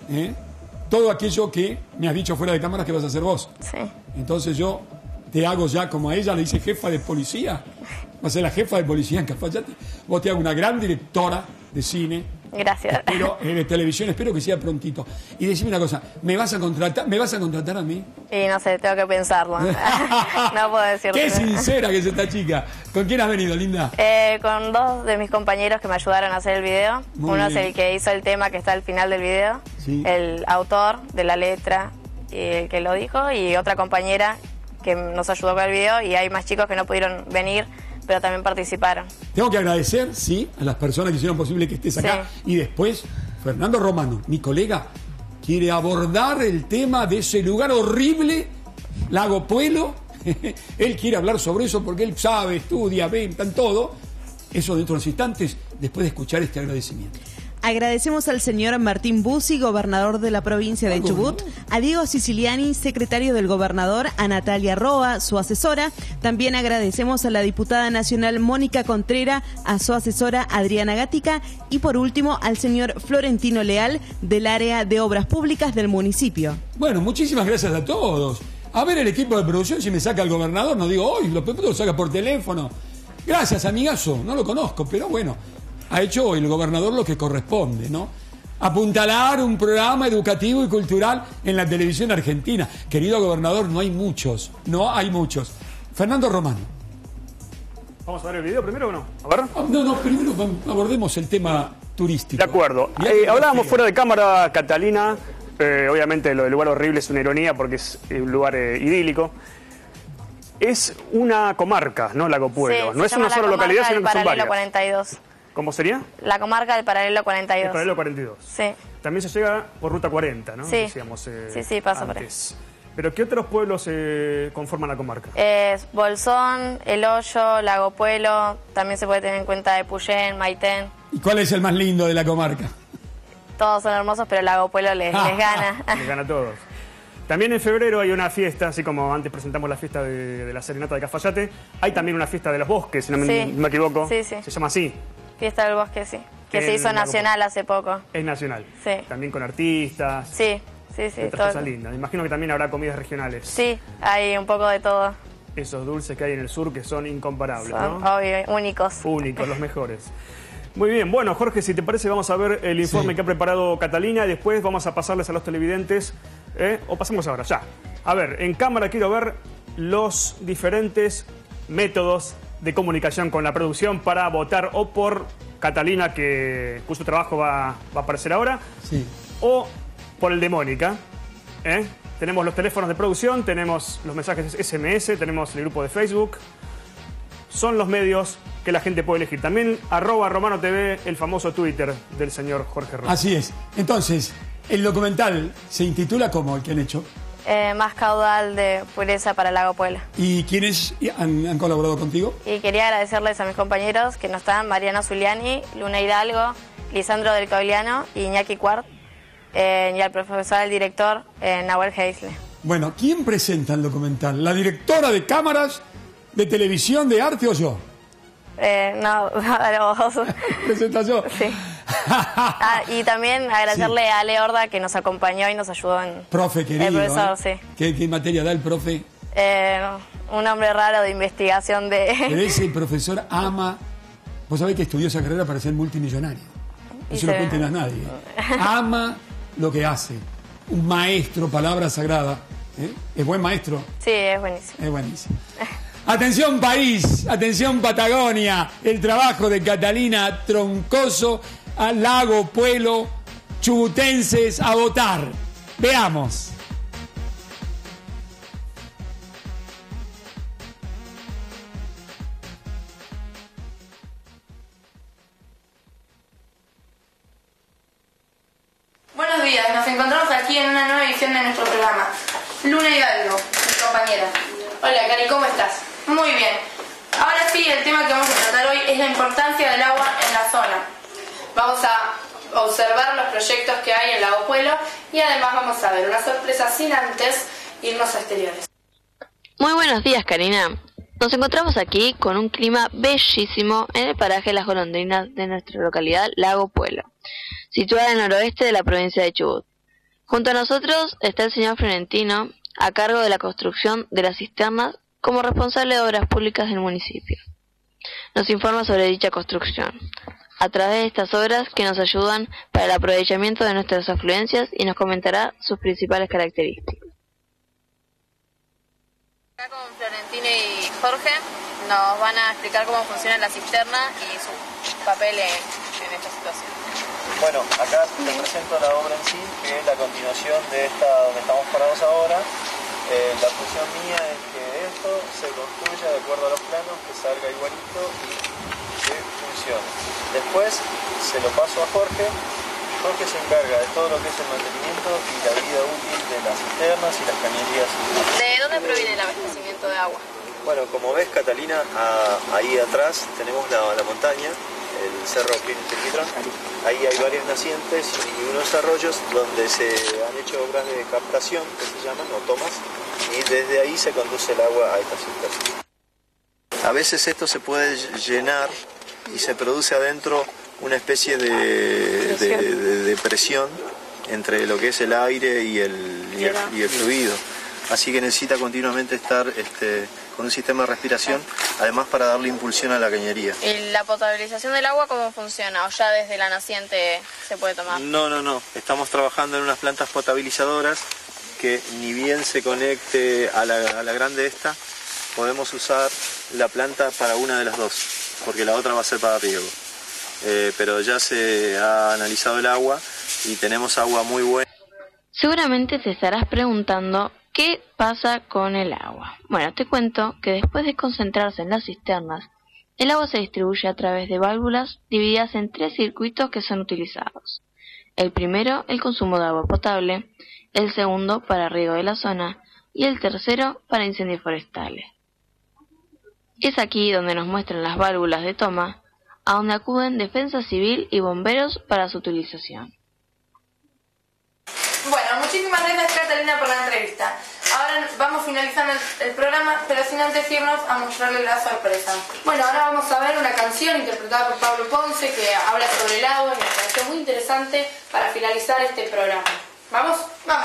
todo aquello que me has dicho fuera de cámaras que vas a hacer vos. Sí. Entonces yo te hago ya, como a ella le dice jefa de policía, va a ser la jefa de policía en Cafayate, vos te hago una gran directora de cine. Gracias. Pero de televisión, espero que sea prontito. Y decime una cosa, ¿me vas a contratar a mí? Y no sé, tengo que pensarlo. No puedo decirte. Qué sincera que es esta chica. ¿Con quién has venido, linda? Con dos de mis compañeros que me ayudaron a hacer el video. Muy Uno bien. es el que hizo el tema que está al final del video, Sí. el autor de la letra, el que lo dijo, y otra compañera que nos ayudó con el video, y hay más chicos que no pudieron venir, pero también participaron. Tengo que agradecer, sí, a las personas que hicieron posible que estés acá. Sí. Y después, Fernando Romano, mi colega, quiere abordar el tema de ese lugar horrible, Lago Puelo. Él quiere hablar sobre eso porque él sabe, estudia, ve, tan todo. Eso dentro de unos instantes, después de escuchar este agradecimiento. Agradecemos al señor Martín Bussi, gobernador de la provincia de Chubut, a Diego Siciliani, secretario del gobernador, a Natalia Roa, su asesora. También agradecemos a la diputada nacional Mónica Contrera, a su asesora Adriana Gática y por último al señor Florentino Leal del área de obras públicas del municipio. Bueno, muchísimas gracias a todos. A ver el equipo de producción, si me saca el gobernador, no digo hoy, lo saca por teléfono. Gracias, amigazo, no lo conozco, pero bueno. Ha hecho el gobernador lo que corresponde, ¿no? Apuntalar un programa educativo y cultural en la televisión argentina. Querido gobernador, no hay muchos. Fernando Romano. ¿Vamos a ver el video primero o no? A ver. No, primero abordemos el tema turístico. De acuerdo. Hablábamos fuera de cámara, Catalina. Obviamente lo del lugar horrible es una ironía porque es un lugar idílico. Es una comarca, ¿no? Lago Puelo. Sí, no es una sola localidad, sino que son varias. 42. ¿Cómo sería? La comarca del paralelo 42. El paralelo 42. Sí. También se llega por ruta 40, ¿no? Sí. Decíamos, Sí, pasa por ahí. ¿Pero qué otros pueblos conforman la comarca? Bolsón, El Hoyo, Lago Puelo, también se puede tener en cuenta Epuyén, Maitén. ¿Y cuál es el más lindo de la comarca? Todos son hermosos, pero Lago Puelo les gana. Les gana a todos. También en febrero hay una fiesta, así como antes presentamos la fiesta de la serenata de Cafayate, hay también una fiesta de los bosques, si no me equivoco. Sí, sí. Se llama así. Fiesta del Bosque, sí. Que se hizo nacional hace poco. Es nacional. Sí. También con artistas. Sí. Otras cosas lindas. Me imagino que también habrá comidas regionales. Sí, hay un poco de todo. Esos dulces que hay en el sur que son incomparables, son, ¿no? Obvio, únicos. Únicos, los mejores. Muy bien, bueno, Jorge, si te parece vamos a ver el informe que ha preparado Catalina y después vamos a pasarles a los televidentes, o pasamos ahora, ya. A ver, en cámara quiero ver los diferentes métodos de comunicación con la producción para votar o por Catalina, cuyo trabajo va a aparecer ahora, o por el de Mónica. Tenemos los teléfonos de producción, tenemos los mensajes SMS, tenemos el grupo de Facebook. Son los medios que la gente puede elegir. También @RomanoTV, el famoso Twitter del señor Jorge Rojas. Así es. Entonces, el documental se intitula como el que han hecho. Más caudal de pureza para Lago Puelo. ¿Y quiénes han colaborado contigo? Y quería agradecerles a mis compañeros que no están, Mariana Zuliani, Luna Hidalgo, Lisandro del Cogliano y Iñaki Cuart, y al profesor, el director, Nahuel Heisle. Bueno, ¿quién presenta el documental? ¿La directora de cámaras, de televisión, de arte o yo? No, vos. ¿Presenta yo? Sí. Y también agradecerle a Ale Horda que nos acompañó y nos ayudó en... Profe querido. El profesor, sí. ¿Qué materia da el profe? Un hombre raro de investigación de... Pero ese profesor ama... Vos sabés que estudió esa carrera para ser multimillonario. No se lo cuenten a nadie. Ama lo que hace. Un maestro, palabra sagrada. ¿Es buen maestro? Sí, es buenísimo. Es buenísimo. Atención país, atención Patagonia, el trabajo de Catalina Troncoso al Lago Puelo, chubutenses a votar. Veamos. Buenos días, nos encontramos aquí en una nueva edición de nuestro programa. Luna Hidalgo, mi compañera. Hola, Cari, ¿cómo estás? Muy bien. Ahora sí, el tema que vamos a tratar hoy es la importancia del agua en la zona. Vamos a observar los proyectos que hay en Lago Puelo y además vamos a ver una sorpresa sin antes irnos a exteriores. Muy buenos días, Karina. Nos encontramos aquí con un clima bellísimo en el paraje Las Golondrinas de nuestra localidad Lago Puelo, situada en el noroeste de la provincia de Chubut. Junto a nosotros está el señor Florentino, a cargo de la construcción de las cisternas como responsable de obras públicas del municipio. Nos informa sobre dicha construcción, a través de estas obras que nos ayudan para el aprovechamiento de nuestras afluencias y nos comentará sus principales características. Acá con Florentino y Jorge nos van a explicar cómo funciona la cisterna y su papel en esta situación. Bueno, acá te presento la obra en sí, que es la continuación de esta donde estamos parados ahora. La función mía es que esto se construya de acuerdo a los planos, que salga igualito y que funcione. Después se lo paso a Jorge. Jorge se encarga de todo lo que es el mantenimiento y la vida útil de las cisternas y las cañerías. ¿De dónde proviene el abastecimiento de agua? Bueno, como ves, Catalina, ahí atrás tenemos la montaña, el cerro Clinton. Ahí hay varias nacientes y unos arroyos donde se han hecho obras de captación, que se llaman, o tomas, y desde ahí se conduce el agua a estas cisternas. A veces esto se puede llenar y se produce adentro una especie de presión entre lo que es el aire y el fluido. Así que necesita continuamente estar con un sistema de respiración, además para darle impulsión a la cañería. ¿Y la potabilización del agua cómo funciona? ¿O ya desde la naciente se puede tomar? No. Estamos trabajando en unas plantas potabilizadoras que ni bien se conecte a la grande esta, podemos usar la planta para una de las dos, porque la otra va a ser para riego. Pero ya se ha analizado el agua y tenemos agua muy buena. Seguramente te estarás preguntando ¿qué pasa con el agua? Bueno, te cuento que después de concentrarse en las cisternas El agua se distribuye a través de válvulas divididas en 3 circuitos que son utilizados. El primero, el consumo de agua potable, el segundo, para riego de la zona, y el tercero, para incendios forestales. Es aquí donde nos muestran las válvulas de toma, a donde acuden Defensa Civil y bomberos para su utilización. Bueno, muchísimas gracias, Catalina, por la entrevista. Ahora vamos finalizando el programa, pero sin antes irnos a mostrarle la sorpresa. Bueno, ahora vamos a ver una canción interpretada por Pablo Ponce que habla sobre el agua y me pareció muy interesante para finalizar este programa. ¿Vamos? ¡Vamos!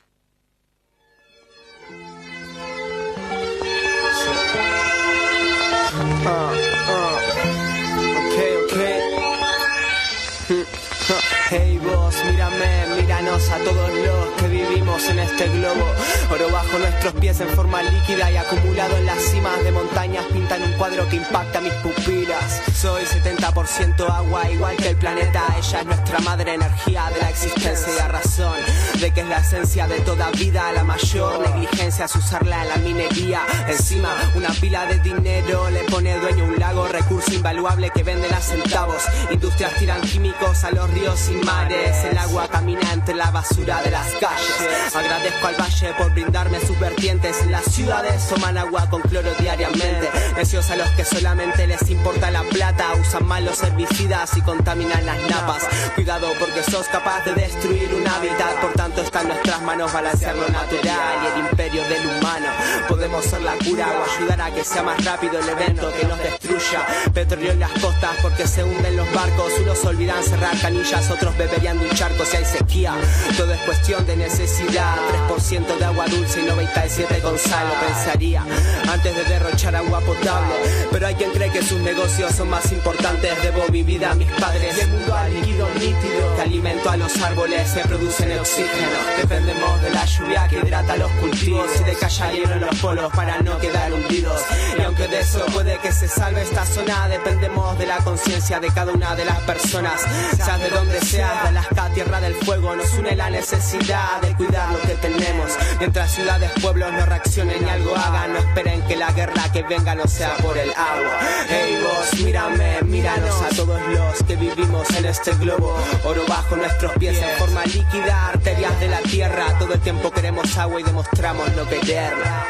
Hey vos, mírame, míranos a todos los que vivimos en este globo. Oro bajo nuestros pies en forma líquida y acumulado en las cimas de montañas pintan un cuadro que impacta mis pupilas. Soy 70% agua, igual que el planeta. Ella es nuestra madre energía de la existencia y la razón de que es la esencia de toda vida. La mayor negligencia es usarla en la minería. Encima una pila de dinero le pone dueño un lago, recurso invaluable que venden a centavos. Industrias tiran químicos a los ríos y mares. El agua camina entre la basura de las calles. Agradezco al valle por brindarme sus vertientes. En las ciudades toman agua con cloro diariamente. Necios a los que solamente les importa la plata. Usan mal los herbicidas y contaminan las napas. Cuidado porque sos capaz de destruir un hábitat. Por tanto está en nuestras manos balancear lo natural y el imperio del humano. Podemos ser la cura o ayudar a que sea más rápido el evento que nos destruya. Petróleo en las costas porque se hunden los barcos. Unos olvidan cerrar canillas, otros beberían de un charco si hay sequía. Todo es cuestión de necesidad. 3% de agua dulce y 97 con sal. Lo pensaría antes de derrochar agua potable. Pero hay quien cree que sus negocios son más importantes. Debo mi vida a mis padres y el mundo al líquido nítido que alimento a los árboles que producen oxígeno. Dependemos de la lluvia que hidrata los cultivos y de que haya hielo en los polos para no quedar hundidos. Y aunque de eso puede que se salve esta zona, dependemos de la conciencia de cada una de las personas. Seas de donde seas, de Alaska, tierra del fuego, nos une la necesidad de cuidar lo que tenemos. Mientras ciudades, pueblos no reaccionen y algo hagan, no esperen que la guerra que venga no sea por el agua. Hey vos, mírame, míranos a todos los que vivimos en este globo. Oro bajo nuestros pies en forma líquida, arterias de la tierra. Todo el tiempo queremos agua y demostramos no quererla.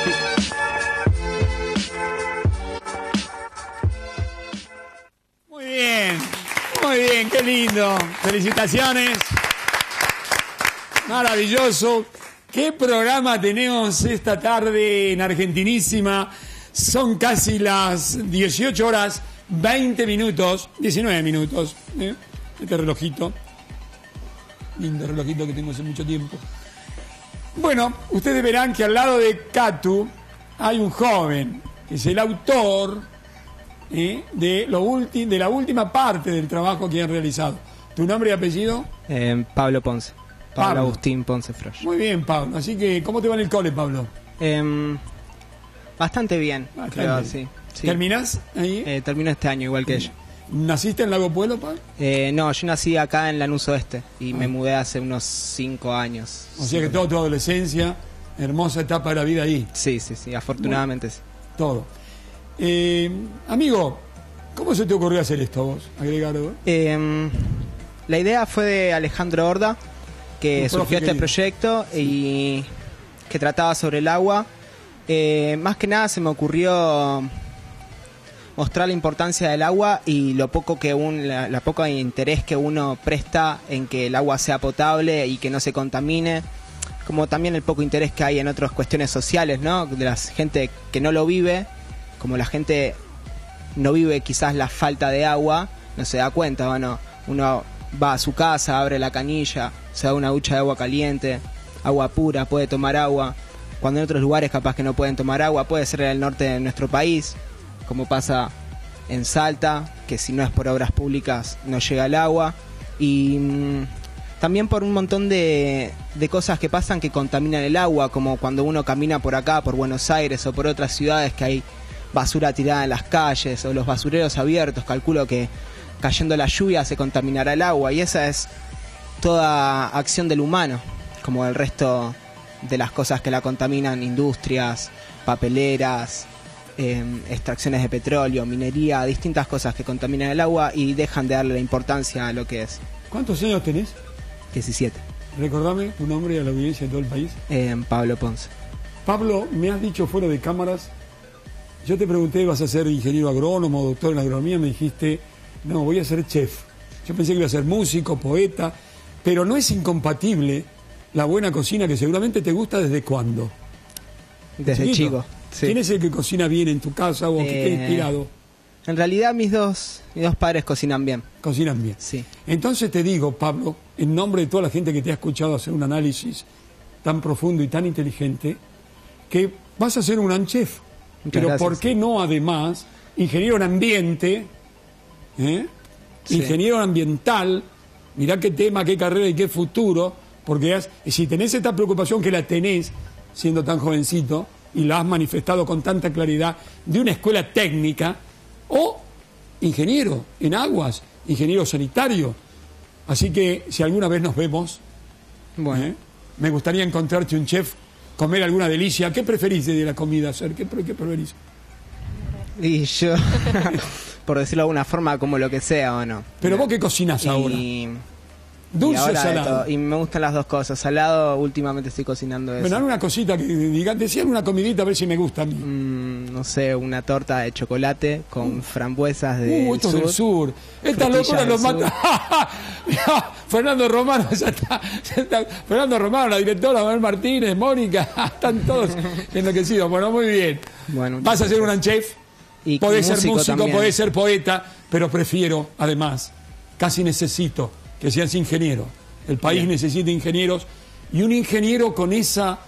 Muy bien, qué lindo. Felicitaciones. Maravilloso. ¿Qué programa tenemos esta tarde en Argentinísima? Son casi las 18 horas, 20 minutos, 19 minutos. Este relojito. Lindo relojito que tengo hace mucho tiempo. Bueno, ustedes verán que al lado de Catu hay un joven, que es el autor de la última parte del trabajo que han realizado. ¿Tu nombre y apellido? Pablo Ponce. Pablo Agustín Ponce Frosch. Muy bien, Pablo. Así que, ¿cómo te va en el cole, Pablo? Bastante bien, creo, sí. ¿Terminás ahí? Termino este año, igual que ella. ¿Naciste en Lago Pueblo, Pablo? No, yo nací acá en Lanús Oeste y me mudé hace unos 5 años. O sea que toda tu adolescencia, hermosa etapa de la vida ahí. Sí, afortunadamente sí. Todo. Amigo, ¿cómo se te ocurrió hacer esto vos, agregarlo? La idea fue de Alejandro Horda, que surgió este proyecto y que trataba sobre el agua. Más que nada se me ocurrió mostrar la importancia del agua y lo poco que la poca interés que uno presta en que el agua sea potable y que no se contamine, como también el poco interés que hay en otras cuestiones sociales, ¿no? De la gente que no lo vive, como la gente no vive quizás la falta de agua, no se da cuenta. Bueno, uno va a su casa, abre la canilla, se da una ducha de agua caliente, agua pura, puede tomar agua, cuando en otros lugares capaz que no pueden tomar agua. Puede ser en el norte de nuestro país, como pasa en Salta, que si no es por obras públicas no llega el agua, y también por un montón de cosas que pasan que contaminan el agua, como cuando uno camina por acá, por Buenos Aires o por otras ciudades que hay basura tirada en las calles o los basureros abiertos. Calculo que cayendo la lluvia se contaminará el agua, y esa es toda acción del humano, como el resto de las cosas que la contaminan, industrias, papeleras, extracciones de petróleo, minería, distintas cosas que contaminan el agua y dejan de darle la importancia a lo que es. ¿Cuántos años tenés? 17. Recordame tu nombre y a la audiencia de todo el país. Pablo Ponce. Pablo, me has dicho fuera de cámaras, yo te pregunté, ¿vas a ser ingeniero agrónomo, doctor en agronomía? Me dijiste, no, voy a ser chef. Yo pensé que iba a ser músico, poeta, pero no es incompatible la buena cocina que seguramente te gusta. ¿Desde cuándo? Desde chico. Sí. ¿Quién es el que cocina bien en tu casa o que te ha inspirado? En realidad mis dos padres cocinan bien. Cocinan bien. Sí. Entonces te digo, Pablo, en nombre de toda la gente que te ha escuchado hacer un análisis tan profundo y tan inteligente, que vas a ser un gran chef. Pero gracias. ¿Por qué no además ingeniero en ambiente, sí, ingeniero ambiental? Mirá qué tema, qué carrera y qué futuro, porque si tenés esta preocupación, que la tenés siendo tan jovencito y la has manifestado con tanta claridad, de una escuela técnica o ingeniero en aguas, ingeniero sanitario. Así que si alguna vez nos vemos, bueno, me gustaría encontrarte un chef, comer alguna delicia. ¿Qué preferís de la comida hacer? ¿Qué preferís? Y yo, por decirlo de alguna forma, como lo que sea o no. Pero vos, ¿qué cocinás ahora? ¿Dulce o salado? Y me gustan las dos cosas. Salado, últimamente estoy cocinando eso. Bueno, una cosita que digan, decían una comidita a ver si me gusta a mí. No sé, una torta de chocolate con frambuesas del esto sur. Del sur. Esta locura los mata. Fernando Romano, ya está. Fernando Romano, la directora, Manuel Martínez, Mónica, están todos enloquecidos. Bueno, muy bien. Bueno, vas a ser un chef, podés ser músico, también. Podés ser poeta, pero prefiero, además, casi necesito que seas ingeniero. El país necesita ingenieros, y un ingeniero con ese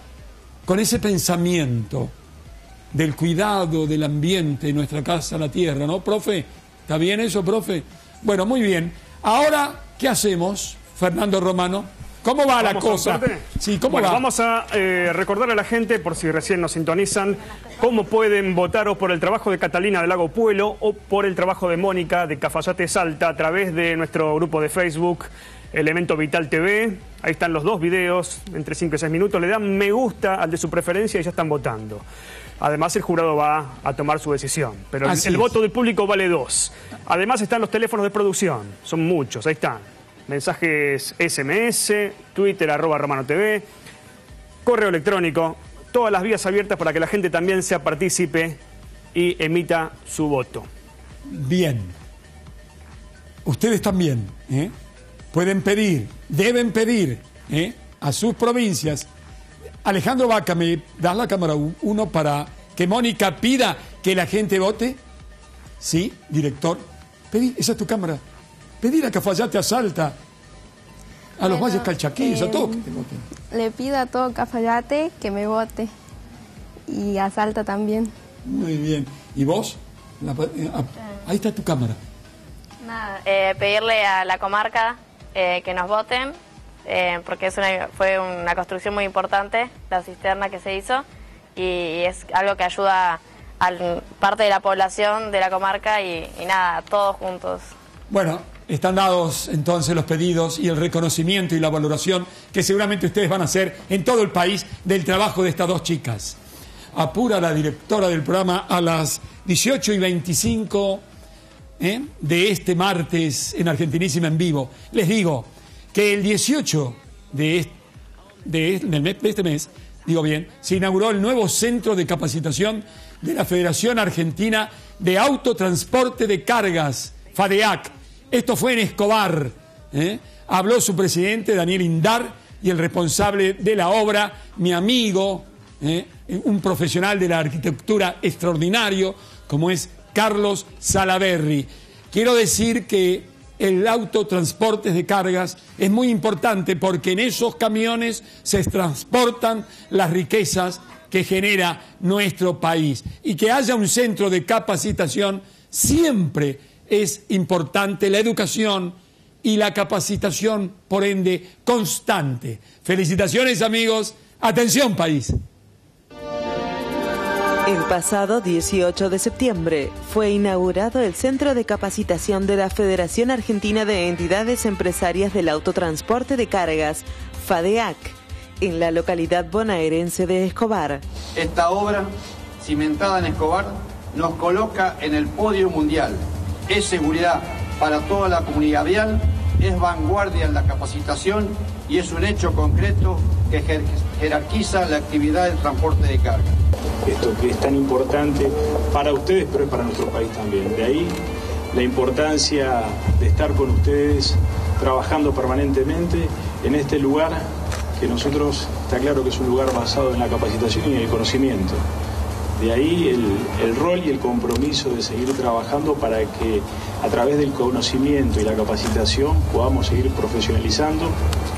pensamiento del cuidado del ambiente, nuestra casa, la tierra, ¿no, profe? ¿Está bien eso, profe? Bueno, muy bien. Ahora, ¿qué hacemos, Fernando Romano? ¿Cómo va la cosa? Sí, ¿cómo va? Vamos a recordar a la gente, por si recién nos sintonizan, cómo pueden votar o por el trabajo de Catalina del Lago Puelo o por el trabajo de Mónica de Cafayate Salta a través de nuestro grupo de Facebook, Elemento Vital TV. Ahí están los dos videos, entre 5 y 6 minutos. Le dan me gusta al de su preferencia y ya están votando. Además, el jurado va a tomar su decisión. Pero el voto del público vale 2. Además, están los teléfonos de producción. Son muchos, ahí están. Mensajes SMS, Twitter, @RomanoTV, correo electrónico, todas las vías abiertas para que la gente también sea partícipe y emita su voto. Bien. Ustedes también pueden pedir, deben pedir a sus provincias. Alejandro Vaca, ¿me das la cámara 1 para que Mónica pida que la gente vote? Sí, director. Pedí, esa es tu cámara. Pedir a Cafayate, a Salta, a los Valles Calchaquíes, a todos que te voten. Le pido a todo Cafayate que me vote. Y a Salta también. Muy bien. ¿Y vos? Ahí está tu cámara. Nada, pedirle a la comarca que nos voten, porque fue una construcción muy importante, la cisterna que se hizo, y es algo que ayuda a parte de la población de la comarca y nada, todos juntos. Bueno, están dados entonces los pedidos y el reconocimiento y la valoración que seguramente ustedes van a hacer en todo el país del trabajo de estas dos chicas. Apura la directora del programa a las 18:25 de este martes en Argentinísima en vivo. Les digo que el 18 de este mes, digo bien, se inauguró el nuevo centro de capacitación de la Federación Argentina de Autotransporte de Cargas, FADEAC. Esto fue en Escobar. Habló su presidente, Daniel Indar, y el responsable de la obra, mi amigo, un profesional de la arquitectura extraordinario, como es Carlos Salaberry. Quiero decir que el autotransporte de cargas es muy importante porque en esos camiones se transportan las riquezas que genera nuestro país. Y que haya un centro de capacitación siempre es importante, la educación y la capacitación, por ende, constante. Felicitaciones, amigos. Atención, país. El pasado 18 de septiembre fue inaugurado el Centro de Capacitación de la Federación Argentina de Entidades Empresarias del Autotransporte de Cargas, FADEAC, en la localidad bonaerense de Escobar. Esta obra, cimentada en Escobar, nos coloca en el podio mundial. Es seguridad para toda la comunidad vial, es vanguardia en la capacitación y es un hecho concreto que jerarquiza la actividad del transporte de carga. Esto que es tan importante para ustedes, pero es para nuestro país también. De ahí la importancia de estar con ustedes trabajando permanentemente en este lugar que nosotros, está claro que es un lugar basado en la capacitación y en el conocimiento. De ahí el rol y el compromiso de seguir trabajando para que a través del conocimiento y la capacitación podamos seguir profesionalizando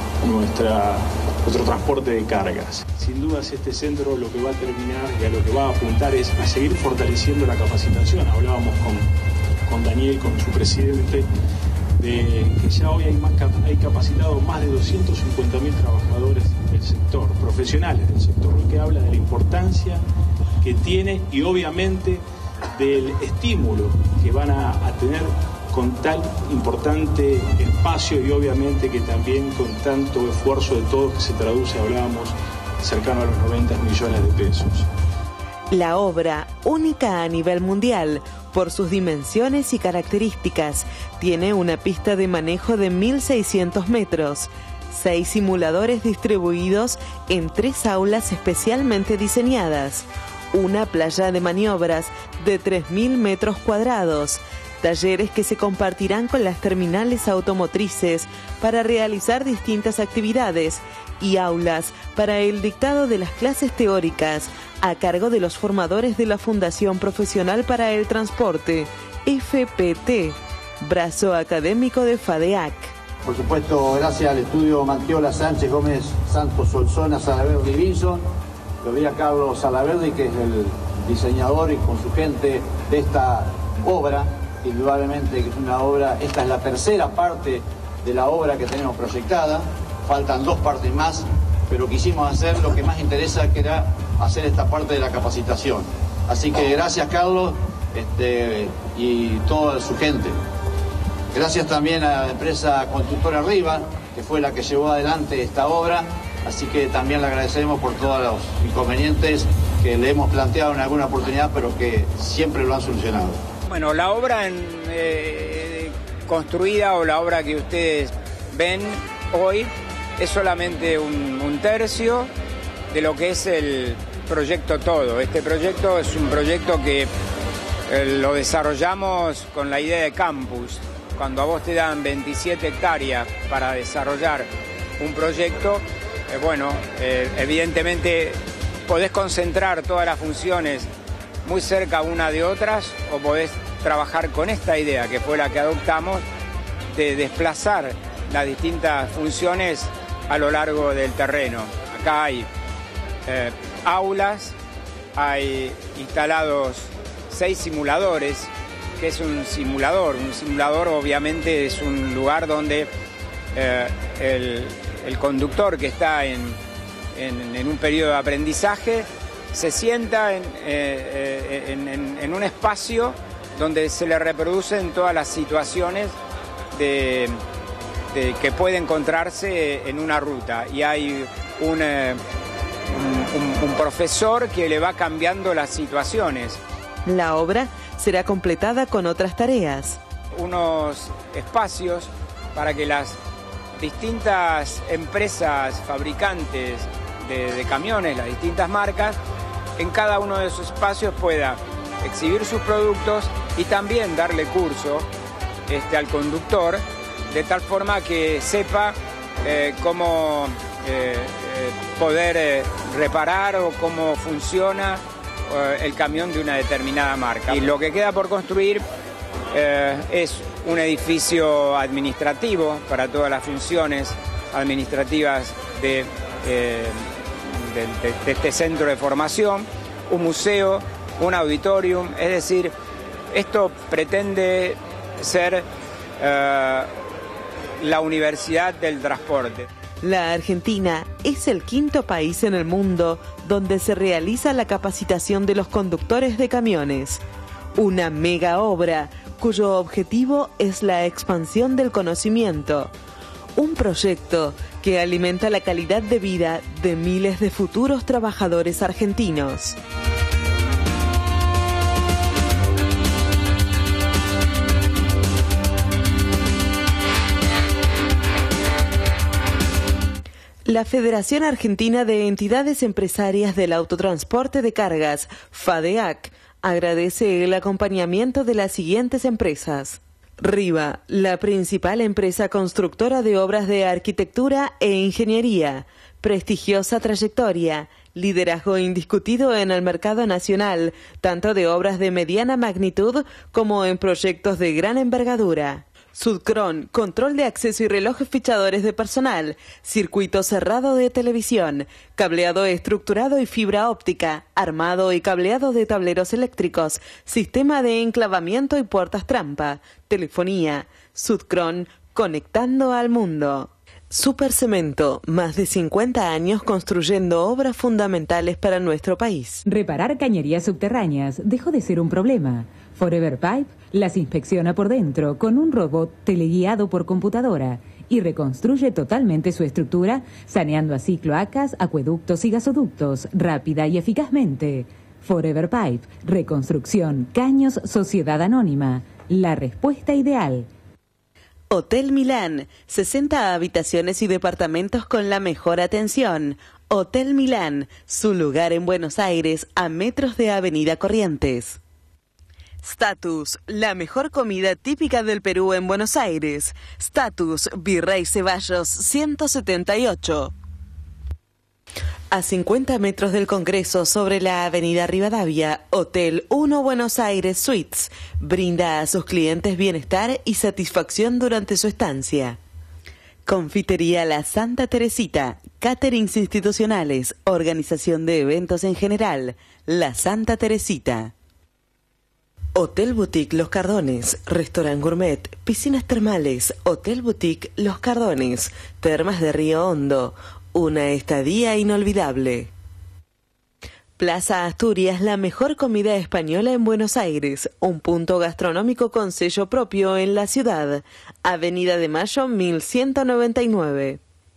nuestro transporte de cargas. Sin dudas este centro lo que va a terminar y a lo que va a apuntar es a seguir fortaleciendo la capacitación. Hablábamos con Daniel, con su presidente, de que ya hoy hay capacitado más de 250.000 trabajadores del sector, profesionales del sector, lo que habla de la importancia que tiene y obviamente del estímulo que van a tener con tal importante espacio y obviamente que también con tanto esfuerzo de todos que se traduce, hablábamos, cercano a los 90 millones de pesos. La obra, única a nivel mundial por sus dimensiones y características, tiene una pista de manejo de 1.600 metros, 6 simuladores distribuidos en 3 aulas especialmente diseñadas, una playa de maniobras de 3.000 metros cuadrados, talleres que se compartirán con las terminales automotrices para realizar distintas actividades y aulas para el dictado de las clases teóricas a cargo de los formadores de la Fundación Profesional para el Transporte, FPT, brazo académico de FADEAC. Por supuesto, gracias al estudio Mantiola, Sánchez, Gómez, Santos, Solsona, Salaverdi y Vinson, lo vi a Carlos Salaverdi, que es el diseñador y con su gente de esta obra, indudablemente que es una obra, esta es la tercera parte de la obra que tenemos proyectada, faltan 2 partes más, pero quisimos hacer lo que más interesa, que era hacer esta parte de la capacitación. Así que gracias Carlos y toda su gente. Gracias también a la empresa constructora Riva, que fue la que llevó adelante esta obra, así que también le agradecemos por todos los inconvenientes que le hemos planteado en alguna oportunidad, pero que siempre lo han solucionado. Bueno, la obra construida o la obra que ustedes ven hoy es solamente un tercio de lo que es el proyecto todo. Este proyecto es un proyecto que lo desarrollamos con la idea de campus. Cuando a vos te dan 27 hectáreas para desarrollar un proyecto, evidentemente podés concentrar todas las funciones muy cerca una de otras o podés trabajar con esta idea, que fue la que adoptamos, de desplazar las distintas funciones a lo largo del terreno. Acá hay aulas, hay instalados 6 simuladores. ¿Qué es un simulador? Un simulador obviamente es un lugar donde el conductor que está en un periodo de aprendizaje se sienta en un espacio donde se le reproducen todas las situaciones que puede encontrarse en una ruta, y hay un profesor que le va cambiando las situaciones. La obra será completada con otras tareas. Unos espacios para que las distintas empresas fabricantes de camiones, las distintas marcas, en cada uno de esos espacios pueda exhibir sus productos y también darle curso al conductor, de tal forma que sepa cómo poder reparar o cómo funciona el camión de una determinada marca. Y lo que queda por construir es un edificio administrativo para todas las funciones administrativas de este centro de formación, un museo, un auditorium, es decir, esto pretende ser la Universidad del Transporte. La Argentina es el 5º país en el mundo donde se realiza la capacitación de los conductores de camiones. Una mega obra cuyo objetivo es la expansión del conocimiento. Un proyecto que alimenta la calidad de vida de miles de futuros trabajadores argentinos. La Federación Argentina de Entidades Empresarias del Autotransporte de Cargas, FADEAC, agradece el acompañamiento de las siguientes empresas. Riva, la principal empresa constructora de obras de arquitectura e ingeniería, prestigiosa trayectoria, liderazgo indiscutido en el mercado nacional, tanto de obras de mediana magnitud como en proyectos de gran envergadura. Sudcron, control de acceso y relojes fichadores de personal, circuito cerrado de televisión, cableado estructurado y fibra óptica, armado y cableado de tableros eléctricos, sistema de enclavamiento y puertas trampa, telefonía. Sudcron, conectando al mundo. Supercemento, más de 50 años construyendo obras fundamentales para nuestro país. Reparar cañerías subterráneas dejó de ser un problema. Forever Pipe las inspecciona por dentro con un robot teleguiado por computadora y reconstruye totalmente su estructura, saneando así cloacas, acueductos y gasoductos, rápida y eficazmente. Forever Pipe, reconstrucción, caños, sociedad anónima, la respuesta ideal. Hotel Milán, 60 habitaciones y departamentos con la mejor atención. Hotel Milán, su lugar en Buenos Aires, a metros de Avenida Corrientes. Status, la mejor comida típica del Perú en Buenos Aires. Status, Virrey Ceballos, 178. A 50 metros del Congreso, sobre la Avenida Rivadavia, Hotel 1 Buenos Aires Suites brinda a sus clientes bienestar y satisfacción durante su estancia. Confitería La Santa Teresita, caterings institucionales, organización de eventos en general, La Santa Teresita. Hotel Boutique Los Cardones, restaurant gourmet, piscinas termales, Hotel Boutique Los Cardones, termas de Río Hondo, una estadía inolvidable. Plaza Asturias, la mejor comida española en Buenos Aires, un punto gastronómico con sello propio en la ciudad, Avenida de Mayo 1199.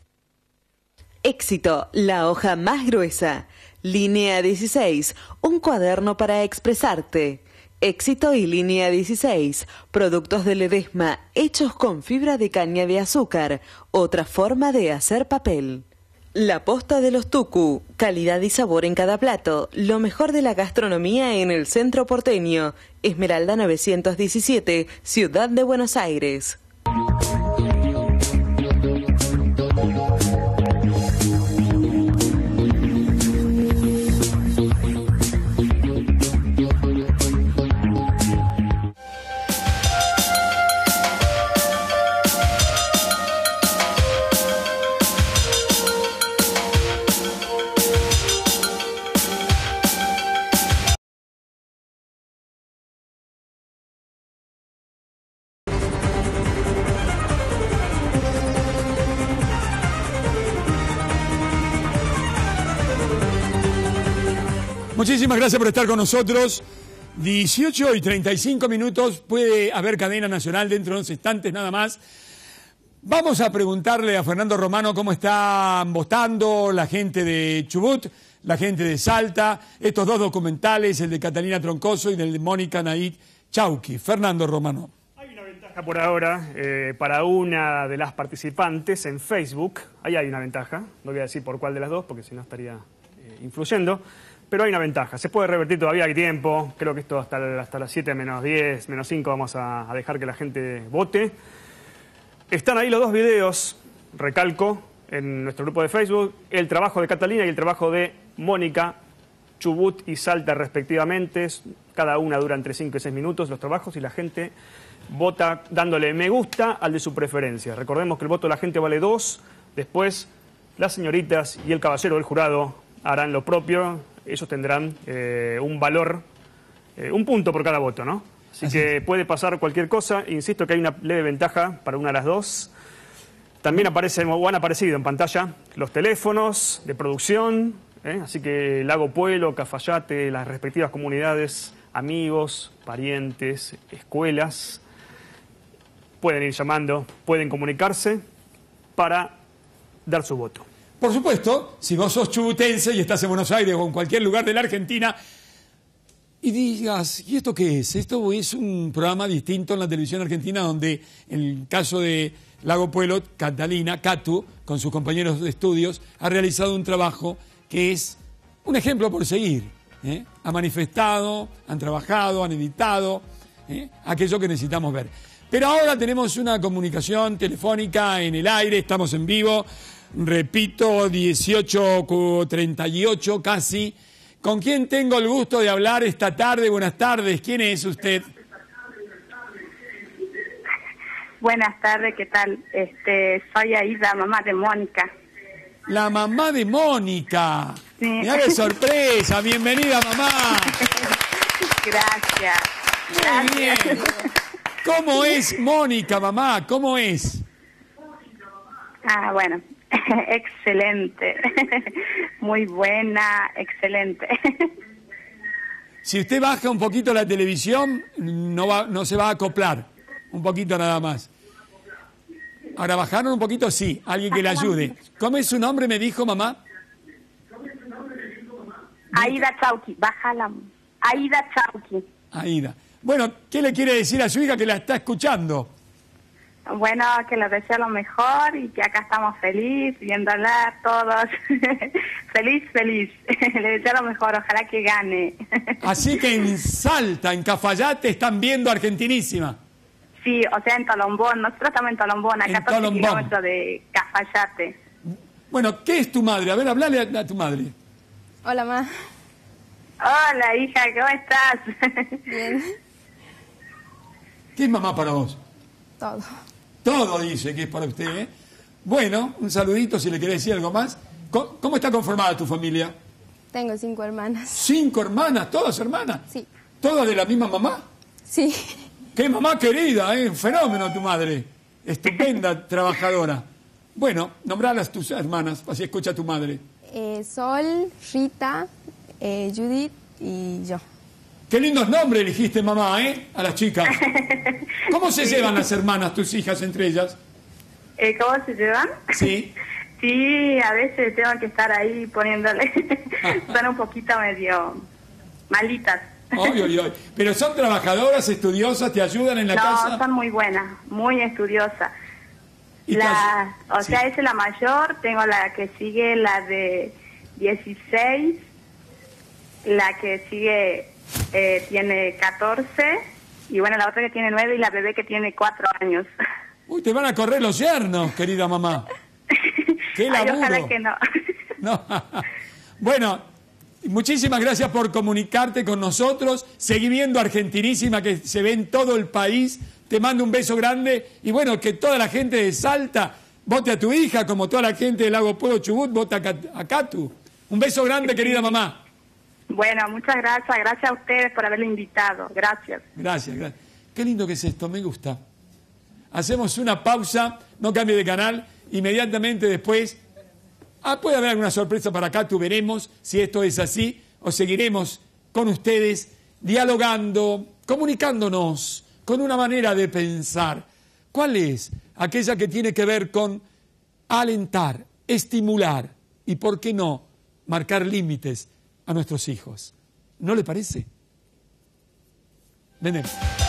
Éxito, la hoja más gruesa, Línea 16, un cuaderno para expresarte. Éxito y Línea 16, productos de Ledesma hechos con fibra de caña de azúcar, otra forma de hacer papel. La Posta de los Tucu, calidad y sabor en cada plato, lo mejor de la gastronomía en el centro porteño, Esmeralda 917, Ciudad de Buenos Aires. Muchísimas gracias por estar con nosotros. 18 y 35 minutos, puede haber cadena nacional dentro de unos instantes nada más. Vamos a preguntarle a Fernando Romano cómo están votando la gente de Chubut, la gente de Salta, estos dos documentales, el de Catalina Troncoso y el de Mónica Anaí Chauqui. Fernando Romano. Hay una ventaja por ahora para una de las participantes en Facebook. Ahí hay una ventaja, no voy a decir por cuál de las dos porque si no estaría influyendo. Pero hay una ventaja, se puede revertir todavía, hay tiempo, creo que esto hasta las 7 menos 10, menos 5 vamos a dejar que la gente vote. Están ahí los dos videos, recalco, en nuestro grupo de Facebook, el trabajo de Catalina y el trabajo de Mónica, Chubut y Salta respectivamente, cada una dura entre 5 y 6 minutos los trabajos y la gente vota dándole me gusta al de su preferencia. Recordemos que el voto de la gente vale 2, después las señoritas y el caballero del jurado harán lo propio. Ellos tendrán un valor, un punto por cada voto, ¿no? Así que puede pasar cualquier cosa. Insisto que hay una leve ventaja para una de las dos. También aparecen o han aparecido en pantalla los teléfonos de producción. Así que Lago Puelo, Cafayate, las respectivas comunidades, amigos, parientes, escuelas, pueden ir llamando, pueden comunicarse para dar su voto. Por supuesto, si vos sos chubutense y estás en Buenos Aires o en cualquier lugar de la Argentina y digas, ¿y esto qué es? Esto es un programa distinto en la televisión argentina donde en el caso de Lago Puelo, Catalina, Catu, con sus compañeros de estudios, ha realizado un trabajo que es un ejemplo por seguir. Ha manifestado, han trabajado, han editado, aquello que necesitamos ver. Pero ahora tenemos una comunicación telefónica en el aire, estamos en vivo, repito, 18:38 casi. ¿Con quién tengo el gusto de hablar esta tarde? Buenas tardes, ¿quién es usted? Buenas tardes, ¿qué tal? Soy Aida, mamá de Mónica. La mamá de Mónica. Sí. Mirá qué sorpresa, bienvenida mamá. Gracias. Muy bien. ¿Cómo es Mónica, mamá? ¿Cómo es? Bueno, excelente. Muy buena, excelente. Si usted baja un poquito la televisión, no se va a acoplar. Un poquito nada más. Ahora, ¿bajaron un poquito? Sí, alguien que le ayude. ¿Cómo es su nombre, me dijo mamá? Aida Chauqui, bájala. Aida Chauqui. Aida. Bueno, ¿qué le quiere decir a su hija que la está escuchando? Bueno, que le deseo lo mejor y que acá estamos felices, viéndola todos. Feliz. Le deseo lo mejor, ojalá que gane. Así que en Salta, en Cafayate, están viendo Argentinísima. Sí, o sea, en Tolombón. Nosotros estamos en Tolombón, a 14 kilómetros de Cafayate. Bueno, ¿qué es tu madre? A ver, hablale a tu madre. Hola, ma. Hola, hija, ¿cómo estás? Bien. ¿Qué es mamá para vos? Todo. Todo dice que es para usted, ¿eh? Bueno, un saludito si le querés decir algo más. ¿Cómo está conformada tu familia? Tengo 5 hermanas. 5 hermanas, todas hermanas. Sí. ¿Todas de la misma mamá? Sí. ¡Qué mamá querida! Un fenómeno tu madre. Estupenda trabajadora. Bueno, nombralas tus hermanas, así escucha tu madre. Sol, Rita, Judith y yo. Qué lindos nombres eligiste, mamá, a las chicas. ¿Cómo se llevan las hermanas, tus hijas, entre ellas? ¿Cómo se llevan? Sí. Sí, a veces tengo que estar ahí poniéndole. Son un poquito medio malitas. Pero son trabajadoras, estudiosas, te ayudan en la casa. No, son muy buenas, muy estudiosas. Sí. Esa es la mayor, tengo la que sigue, la de 16, la que sigue tiene 14, y bueno, la otra que tiene 9 y la bebé que tiene 4 años. Uy, te van a correr los yernos, querida mamá. ¡Qué laburo! Ojalá que no. Bueno, muchísimas gracias por comunicarte con nosotros. Seguí viendo Argentinísima, que se ve en todo el país. Te mando un beso grande. Y bueno, que toda la gente de Salta vote a tu hija, como toda la gente del Lago Puelo Chubut vota a Catu. Un beso grande, querida mamá. Bueno, muchas gracias. Gracias a ustedes por haberle invitado. Gracias. Gracias. Qué lindo que es esto, me gusta. Hacemos una pausa, no cambie de canal. Inmediatamente después, puede haber alguna sorpresa para Catu, veremos si esto es así, o seguiremos con ustedes dialogando, comunicándonos con una manera de pensar. ¿Cuál es? Aquella que tiene que ver con alentar, estimular y, ¿por qué no?, marcar límites a nuestros hijos. ¿No le parece? Venemos.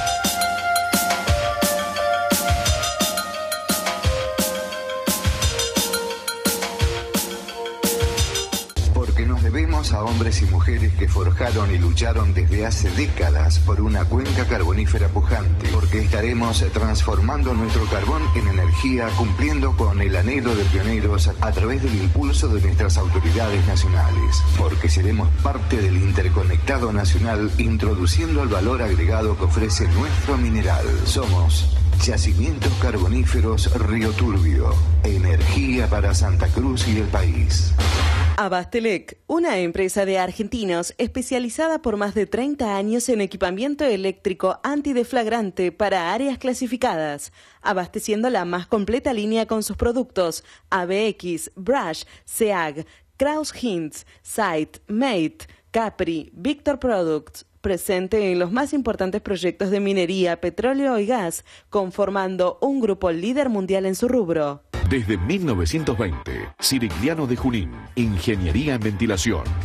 Debemos a hombres y mujeres que forjaron y lucharon desde hace décadas por una cuenca carbonífera pujante, porque estaremos transformando nuestro carbón en energía, cumpliendo con el anhelo de pioneros a través del impulso de nuestras autoridades nacionales, porque seremos parte del interconectado nacional, introduciendo el valor agregado que ofrece nuestro mineral. Somos Yacimientos Carboníferos Río Turbio, energía para Santa Cruz y el país. Abastelec, una empresa de argentinos especializada por más de 30 años en equipamiento eléctrico antideflagrante para áreas clasificadas, abasteciendo la más completa línea con sus productos ABX, Brush, SEAG, Kraus Hinz, Sight, Mate, Capri, Victor Products, presente en los más importantes proyectos de minería, petróleo y gas, conformando un grupo líder mundial en su rubro. Desde 1920, Cirigliano de Junín, Ingeniería en Ventilación.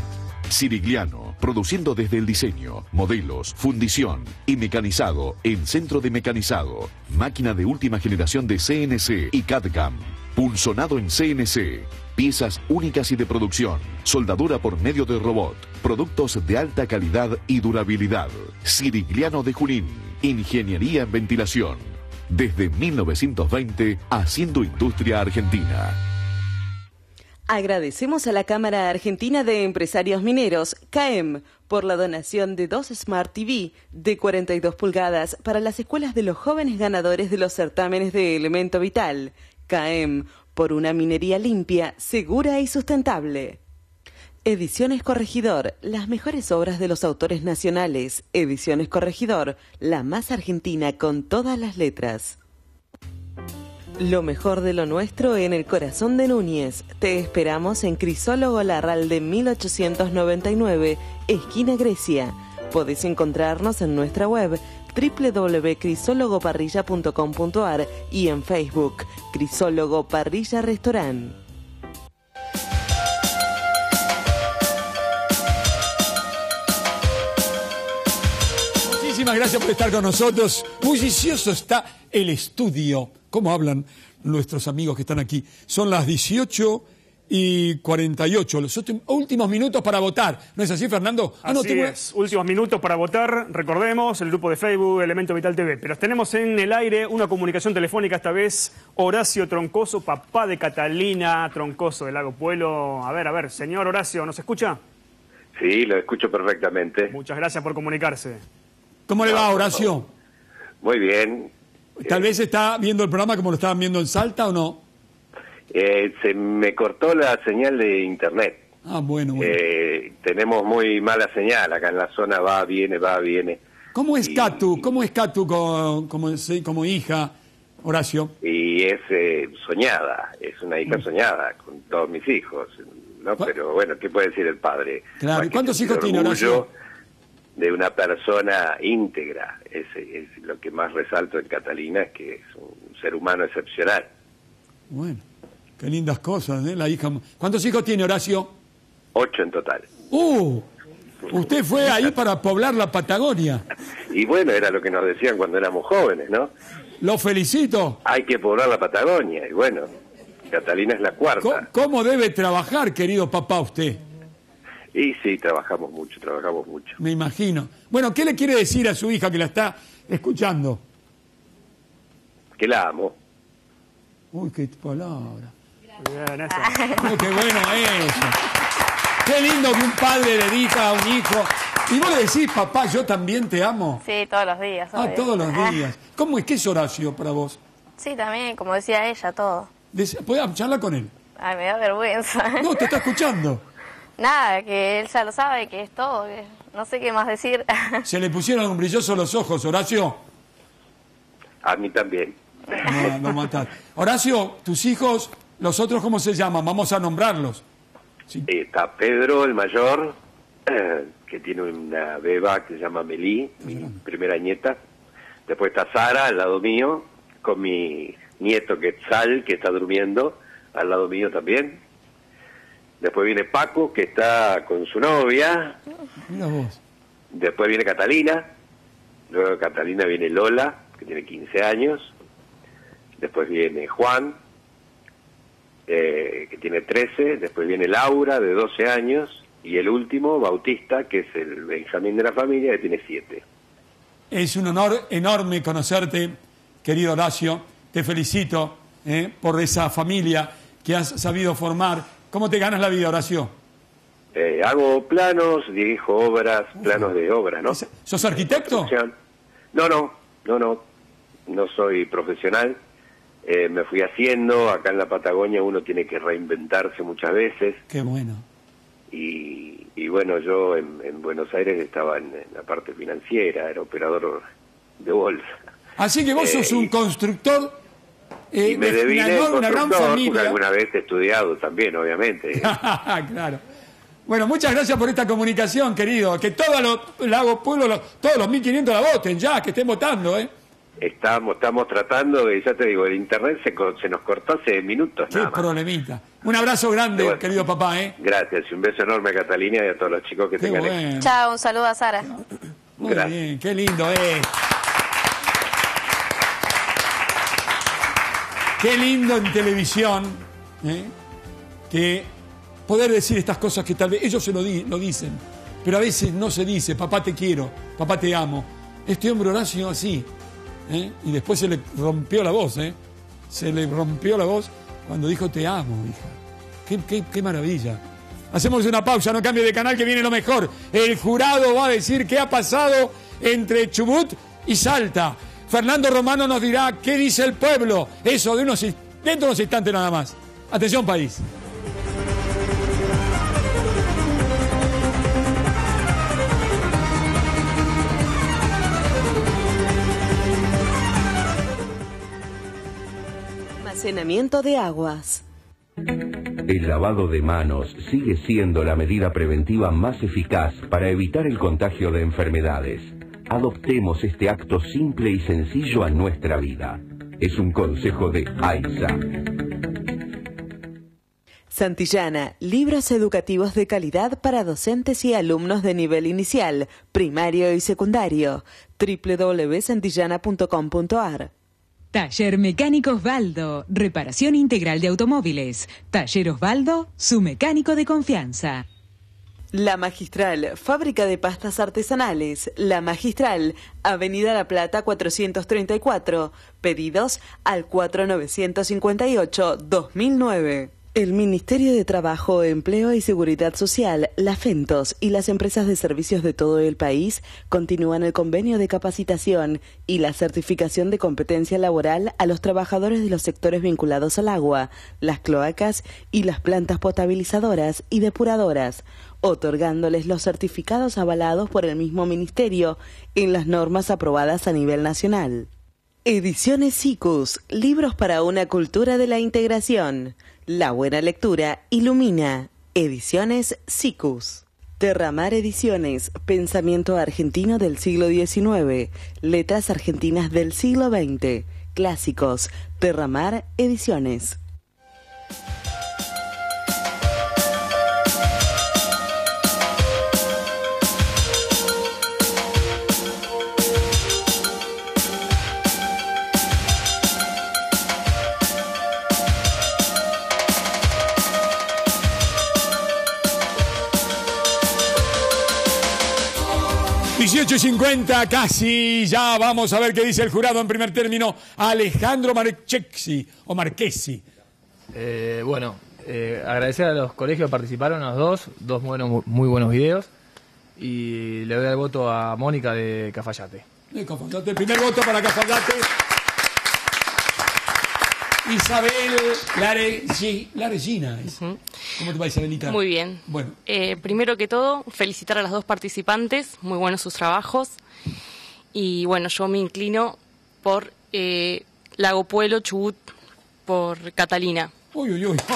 Sirigliano, produciendo desde el diseño, modelos, fundición y mecanizado en Centro de Mecanizado. Máquina de última generación de CNC y CAD/CAM. Pulsonado en CNC. Piezas únicas y de producción. Soldadura por medio de robot. Productos de alta calidad y durabilidad. Sirigliano de Junín. Ingeniería en ventilación. Desde 1920, haciendo industria argentina. Agradecemos a la Cámara Argentina de Empresarios Mineros, CAEM, por la donación de 2 Smart TV de 42 pulgadas para las escuelas de los jóvenes ganadores de los certámenes de Elemento Vital. CAEM, por una minería limpia, segura y sustentable. Ediciones Corregidor, las mejores obras de los autores nacionales. Ediciones Corregidor, la más argentina con todas las letras. Lo mejor de lo nuestro en el corazón de Núñez. Te esperamos en Crisólogo Larralde 1899, esquina Grecia. Podés encontrarnos en nuestra web www.crisologoparrilla.com.ar y en Facebook, Crisólogo Parrilla Restaurant. Muchísimas gracias por estar con nosotros. Bullicioso está el estudio. ¿Cómo hablan nuestros amigos que están aquí? Son las 18:48, los últimos minutos para votar. ¿No es así, Fernando? Así es, últimos minutos para votar. Recordemos, el grupo de Facebook, Elemento Vital TV. Pero tenemos en el aire una comunicación telefónica, esta vez Horacio Troncoso, papá de Catalina Troncoso de Lago Puelo. A ver, señor Horacio, ¿nos escucha? Sí, lo escucho perfectamente. Muchas gracias por comunicarse. ¿Cómo le va, Horacio? Muy bien. Tal vez está viendo el programa como lo estaban viendo en Salta, ¿o no? Se me cortó la señal de internet. Ah, bueno. Tenemos muy mala señal acá en la zona, va, viene. ¿Cómo es Catu? ¿Cómo es Catu como hija, Horacio? Y es soñada, es una hija soñada con todos mis hijos, ¿no? Pero bueno, ¿qué puede decir el padre? Claro, ¿y cuántos hijos tiene, Horacio? De una persona íntegra, es lo que más resalto en Catalina, es que es un ser humano excepcional. Bueno, qué lindas cosas, ¿eh? La hija. ¿Cuántos hijos tiene, Horacio? 8 en total. Usted fue ahí para poblar la Patagonia. Y bueno, era lo que nos decían cuando éramos jóvenes, ¿no? Lo felicito. Hay que poblar la Patagonia, y bueno, Catalina es la cuarta. ¿Cómo debe trabajar, querido papá, usted? Y sí, trabajamos mucho. Me imagino. Bueno, ¿qué le quiere decir a su hija que la está escuchando? Que la amo. Uy, qué palabra. Bien, eso. Uy, qué bueno eso. Qué lindo que un padre le diga a un hijo. Y vos le decís, papá, yo también te amo. Sí, todos los días. Ah, todos los días. ¿Cómo es que es Horacio para vos? Sí, también, como decía ella, todo. ¿Podés charlar con él? Ay, me da vergüenza. No, te está escuchando. Nada, que él ya lo sabe, que es todo, que no sé qué más decir. ¿Se le pusieron brillosos los ojos, Horacio? A mí también. No matás. Horacio, tus hijos, los otros, ¿cómo se llaman? Vamos a nombrarlos. Sí. Está Pedro, el mayor, que tiene una beba que se llama Melí, mi primera nieta. Después está Sara, al lado mío, con mi nieto Quetzal, que está durmiendo, al lado mío también. Después viene Paco, que está con su novia. Mira vos. Después viene Catalina. Luego de Catalina viene Lola, que tiene 15 años. Después viene Juan, que tiene 13. Después viene Laura, de 12 años. Y el último, Bautista, que es el Benjamín de la familia, que tiene 7. Es un honor enorme conocerte, querido Horacio. Te felicito por esa familia que has sabido formar. ¿Cómo te ganas la vida, Horacio? Hago planos, dirijo obras, planos de obra, ¿no? ¿Sos arquitecto? No soy profesional. Me fui haciendo, acá en la Patagonia uno tiene que reinventarse muchas veces. Qué bueno. Y bueno, yo en Buenos Aires estaba en la parte financiera, era operador de bolsa. Así que vos sos un constructor. Y me devine una gran familia. Porque alguna vez he estudiado también, obviamente. Claro. Bueno, muchas gracias por esta comunicación, querido. Que todos los Lago Pueblo, todos los 1.500 la voten ya, que estén votando, Estamos tratando de, ya te digo, el internet se nos cortó hace minutos. Qué problemita. Un abrazo grande, querido papá, ¿eh? Gracias, y un beso enorme a Catalina y a todos los chicos que tengan éxito. Chao, un saludo a Sara. Muy bien, qué lindo, Qué lindo en televisión, que poder decir estas cosas que tal vez ellos lo dicen, pero a veces no se dice, papá te quiero, papá te amo. Este hombre Horacio así, y después se le rompió la voz, se le rompió la voz cuando dijo te amo, hija. Qué maravilla. Hacemos una pausa, no cambie de canal, que viene lo mejor. El jurado va a decir qué ha pasado entre Chubut y Salta. Fernando Romano nos dirá qué dice el pueblo. Eso dentro de unos instantes nada más. Atención, país. Almacenamiento de aguas. El lavado de manos sigue siendo la medida preventiva más eficaz para evitar el contagio de enfermedades. Adoptemos este acto simple y sencillo a nuestra vida. Es un consejo de AISA. Santillana, libros educativos de calidad para docentes y alumnos de nivel inicial, primario y secundario. www.santillana.com.ar. Taller Mecánico Osvaldo, reparación integral de automóviles. Taller Osvaldo, su mecánico de confianza. La Magistral, fábrica de pastas artesanales. La Magistral, Avenida La Plata 434. Pedidos al 4958-2009. El Ministerio de Trabajo, Empleo y Seguridad Social, la FENTOS y las empresas de servicios de todo el país continúan el convenio de capacitación y la certificación de competencia laboral a los trabajadores de los sectores vinculados al agua, las cloacas y las plantas potabilizadoras y depuradoras, otorgándoles los certificados avalados por el mismo Ministerio en las normas aprobadas a nivel nacional. Ediciones SICUS, libros para una cultura de la integración. La buena lectura ilumina. Ediciones SICUS. Terramar Ediciones, pensamiento argentino del siglo XIX, letras argentinas del siglo XX, clásicos. Terramar Ediciones. $18.50 casi, ya vamos a ver qué dice el jurado en primer término. Alejandro Marchesi, o Marchesi. Agradecer a los colegios que participaron, a los dos muy buenos videos. Y le doy el voto a Mónica de Cafayate. El primer voto para Cafayate. Isabel Laregina. ¿Cómo te va, Isabelita? Muy bien. Bueno. Primero que todo, felicitar a las dos participantes, muy buenos sus trabajos. Y bueno, yo me inclino por Lago Puelo, Chubut, por Catalina. Uy.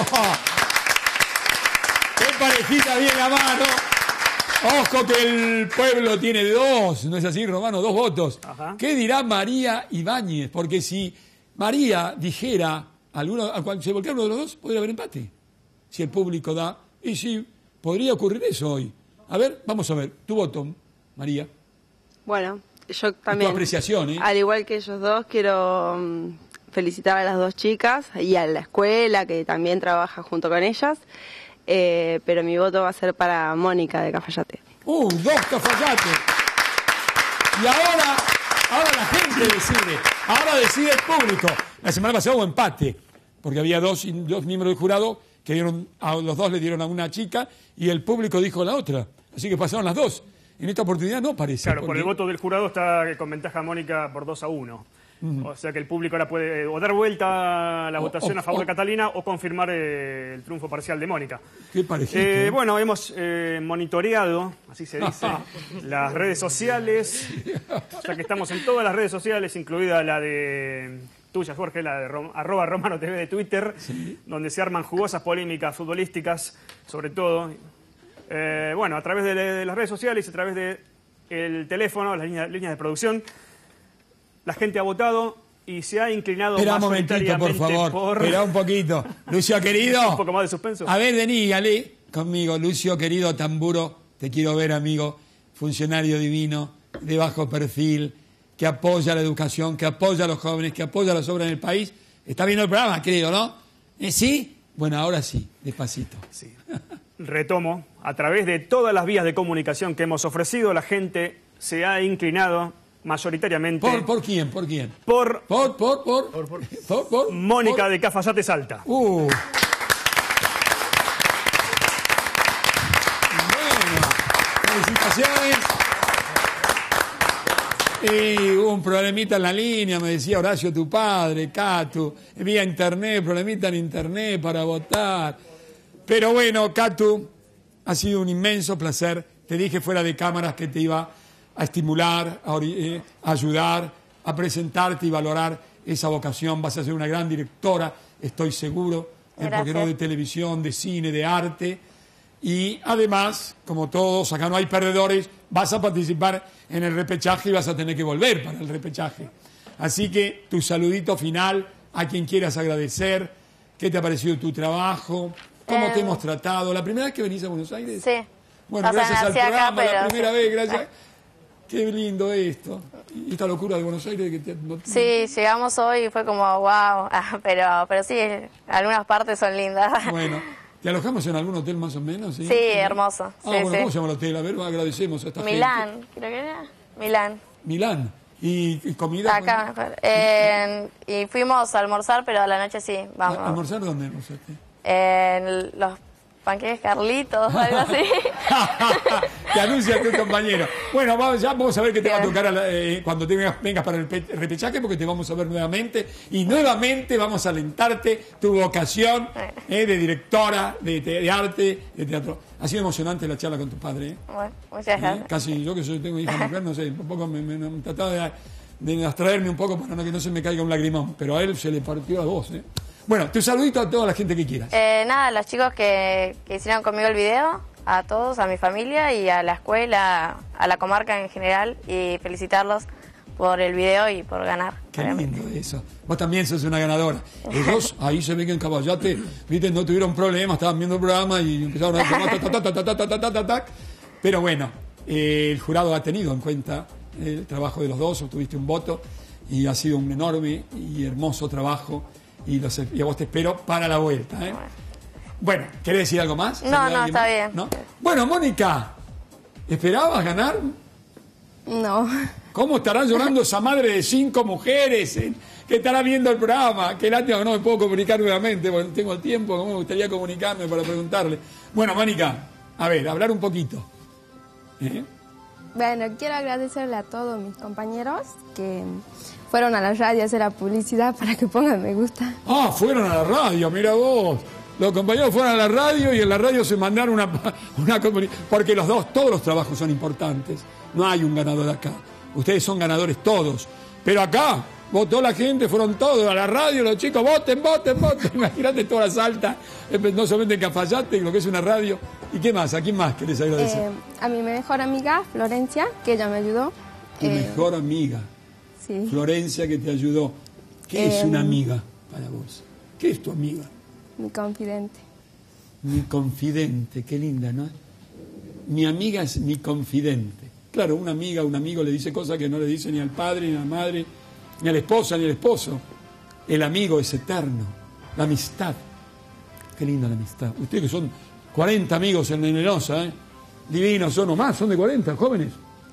¡Qué parejita bien la mano! Ojo que el pueblo tiene dos, ¿no es así, Romano? 2 votos. Ajá. ¿Qué dirá María Ibáñez? Porque si María dijera, cuando se volcara uno de los dos, podría haber empate. Si el público da, y sí, podría ocurrir eso hoy. A ver, vamos a ver, tu voto, María. Bueno, yo también, tu apreciación, al igual que ellos dos, quiero felicitar a las dos chicas y a la escuela que también trabaja junto con ellas, pero mi voto va a ser para Mónica de Cafayate. 2 Cafayate. Y ahora la gente decide. Ahora decide el público. La semana pasada hubo empate, porque había dos miembros del jurado que a los dos le dieron a una chica y el público dijo a la otra. Así que pasaron las dos. En esta oportunidad no parece. Claro, por el voto del jurado está con ventaja Mónica por 2-1. O sea que el público ahora puede o dar vuelta la votación a favor de Catalina o confirmar el triunfo parcial de Mónica. Qué parejito. Bueno, hemos monitoreado, así se dice, las redes sociales. O sea que estamos en todas las redes sociales, incluida la de tuya, Jorge, la de @RomanoTV de Twitter, sí, donde se arman jugosas polémicas futbolísticas, sobre todo. Bueno, a través de las redes sociales, a través del teléfono, las líneas de producción. La gente ha votado y se ha inclinado Espera un momentito, por favor. Espera un poquito. Lucio, querido. Un poco más de suspenso. A ver, dígale conmigo. Lucio, querido Tamburo, te quiero ver, amigo. Funcionario divino, de bajo perfil, que apoya la educación, que apoya a los jóvenes, que apoya las obras en el país. Está viendo el programa, querido, ¿no? ¿Sí? Bueno, ahora sí, despacito. Sí. Retomo. A través de todas las vías de comunicación que hemos ofrecido, la gente se ha inclinado mayoritariamente... ¿Por quién? ¿Por quién? Por Mónica por... de Cafayate Salta. Bueno, felicitaciones. Hubo un problemita en la línea, me decía Horacio, tu padre, Catu, vía internet, problemita en internet para votar. Pero bueno, Catu, ha sido un inmenso placer. Te dije fuera de cámaras que te iba a estimular, a ayudar, a presentarte y valorar esa vocación. Vas a ser una gran directora, estoy seguro, porque no de televisión, de cine, de arte. Y además, como todos, acá no hay perdedores, vas a participar en el repechaje y vas a tener que volver para el repechaje. Así que tu saludito final a quien quieras agradecer. ¿Qué te ha parecido tu trabajo? ¿Cómo te hemos tratado? ¿La primera vez que venís a Buenos Aires? Sí. Bueno, gracias al programa, la primera vez, gracias. Qué lindo esto. Y esta locura de Buenos Aires. Sí, llegamos hoy y fue como wow, pero sí, algunas partes son lindas. Bueno, ¿te alojamos en algún hotel más o menos? Sí, hermoso. Sí, bueno, ¿cómo se llama el hotel? A ver, agradecemos a esta Milán, gente. Creo que era. Milán. Milán. ¿Y comida? Acá. Y fuimos a almorzar, pero a la noche sí, vamos. ¿Almorzar dónde almorzaste? En los panqueques Carlitos, algo así. Te anuncia tu compañero. Bueno, vamos a ver qué te va a tocar cuando vengas para el repechaje, porque te vamos a ver nuevamente. Y nuevamente vamos a alentarte tu vocación de directora de arte, de teatro. Ha sido emocionante la charla con tu padre. Bueno, muchas gracias. Casi yo que tengo hija mujer, no sé, un poco me trataba de abstraerme un poco para que no se me caiga un lagrimón. Pero a él se le partió la voz, Bueno, te saludito a toda la gente que quieras. Nada, a los chicos que hicieron conmigo el video, a todos, a mi familia y a la escuela, a la comarca en general, y felicitarlos por el video y por ganar. Qué lindo eso. Vos también sos una ganadora. Ellos, ahí se ve que en Caballate, viste, no tuvieron problemas, estaban viendo el programa y empezaron a tomar Pero bueno, el jurado ha tenido en cuenta el trabajo de los dos, obtuviste un voto y ha sido un enorme y hermoso trabajo. Y a vos te espero para la vuelta. Bueno, ¿querés decir algo más? No, está bien. ¿No? Bueno, Mónica, ¿esperabas ganar? No. ¿Cómo estará llorando esa madre de 5 mujeres que estará viendo el programa? Qué lástima que no me puedo comunicar nuevamente, porque no tengo el tiempo, como me gustaría comunicarme para preguntarle. Bueno, Mónica, a ver, hablar un poquito. Bueno, quiero agradecerle a todos mis compañeros que fueron a la radio a hacer la publicidad para que pongan me gusta. Ah, fueron a la radio, mira vos. Los compañeros fueron a la radio y en la radio se mandaron una comunicación. Porque todos los trabajos son importantes. No hay un ganador acá. Ustedes son ganadores todos. Pero acá votó la gente, fueron todos a la radio, los chicos, voten. Imagínate toda la Salta, no solamente en Cafayate, lo que es una radio. ¿Y qué más? ¿A quién más querés agradecer? A mi mejor amiga, Florencia, que ella me ayudó. Tu mejor amiga. Sí. Florencia, que te ayudó. ¿Qué es una amiga para vos? ¿Qué es tu amiga? Mi confidente. Mi confidente, qué linda, ¿no? Mi amiga es mi confidente. Claro, una amiga, un amigo le dice cosas que no le dice ni al padre, ni a la madre, ni a la esposa, ni al esposo. El amigo es eterno. La amistad. Qué linda la amistad. Ustedes que son 40 amigos en Venenosa, divinos son o más, son de 40, jóvenes.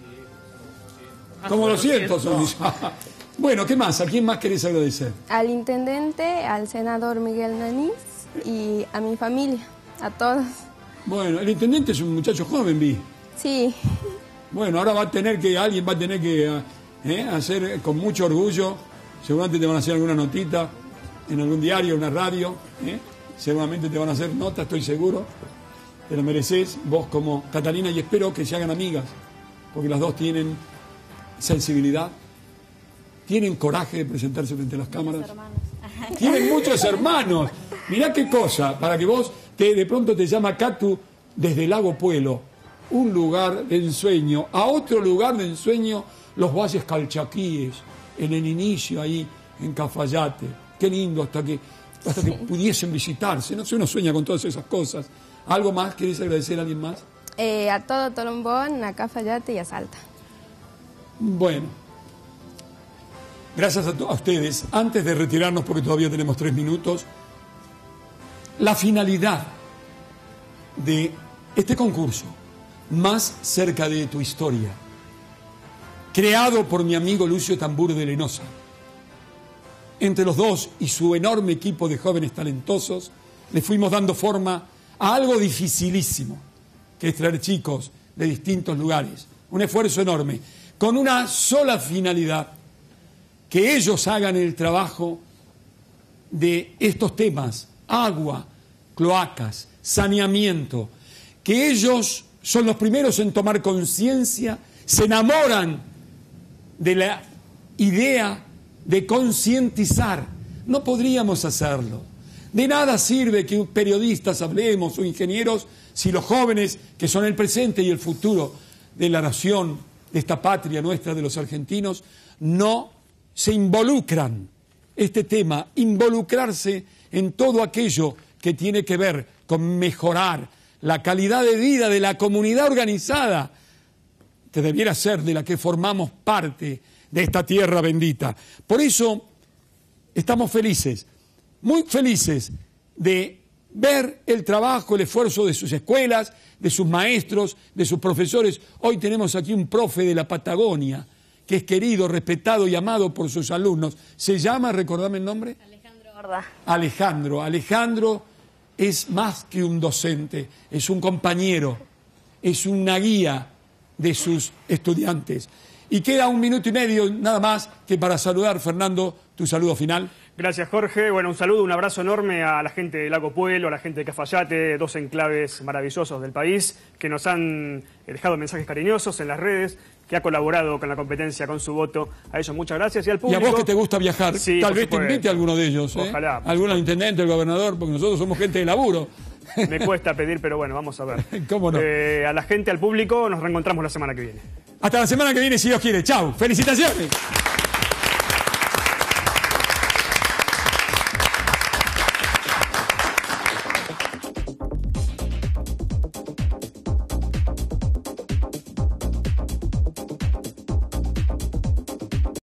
Como 200 son. Bueno, ¿qué más? ¿A quién más querés agradecer? Al intendente, al senador Miguel Nanís y a mi familia, a todos. Bueno, el intendente es un muchacho joven, vi. Sí. Bueno, ahora alguien va a tener que hacer con mucho orgullo, seguramente te van a hacer alguna notita en algún diario, una radio, seguramente te van a hacer notas, estoy seguro, te lo mereces, vos como Catalina, y espero que se hagan amigas, porque las dos tienen sensibilidad, tienen coraje de presentarse frente a las cámaras, tienen muchos hermanos, mirá qué cosa, para que vos, que de pronto te llama Catu desde Lago Puelo, un lugar de ensueño, a otro lugar de ensueño, los valles calchaquíes, en el inicio ahí, en Cafayate. Qué lindo hasta que pudiesen visitarse. No sé, uno sueña con todas esas cosas. ¿Algo más? ¿Querés agradecer a alguien más? A todo Tolombón, a Cafayate y a Salta. Bueno, gracias a ustedes. Antes de retirarnos, porque todavía tenemos 3 minutos, la finalidad de este concurso, Más cerca de tu historia, creado por mi amigo Lucio Tamburo de Lenosa. Entre los dos y su enorme equipo de jóvenes talentosos, le fuimos dando forma a algo dificilísimo, que es traer chicos de distintos lugares. Un esfuerzo enorme, con una sola finalidad: que ellos hagan el trabajo de estos temas: agua, cloacas, saneamiento, que ellos son los primeros en tomar conciencia, se enamoran de la idea de concientizar. No podríamos hacerlo. De nada sirve que periodistas hablemos o ingenieros si los jóvenes, que son el presente y el futuro de la nación, de esta patria nuestra de los argentinos, no se involucran. Este tema, involucrarse en todo aquello que tiene que ver con mejorar la calidad de vida de la comunidad organizada, que debiera ser de la que formamos parte de esta tierra bendita. Por eso estamos felices, muy felices de ver el trabajo, el esfuerzo de sus escuelas, de sus maestros, de sus profesores. Hoy tenemos aquí un profe de la Patagonia, que es querido, respetado y amado por sus alumnos. ¿Se llama, recordame el nombre? Alejandro Horda. Alejandro es más que un docente, es un compañero, es una guía de sus estudiantes. Y queda 1 minuto y medio nada más que para saludar. Fernando, tu saludo final. Gracias, Jorge. Bueno, un saludo, un abrazo enorme a la gente de Lago Puelo, a la gente de Cafayate, 2 enclaves maravillosos del país, que nos han dejado mensajes cariñosos en las redes, que ha colaborado con la competencia, con su voto. A ellos muchas gracias. Y al público. Y a vos que te gusta viajar, sí, tal vez te invite a alguno de ellos. Ojalá. Algunos intendentes, el gobernador, porque nosotros somos gente de laburo. Me cuesta pedir, pero bueno, vamos a ver. ¿Cómo no? A la gente, al público, nos reencontramos la semana que viene. Hasta la semana que viene, si Dios quiere. Chau. Felicitaciones.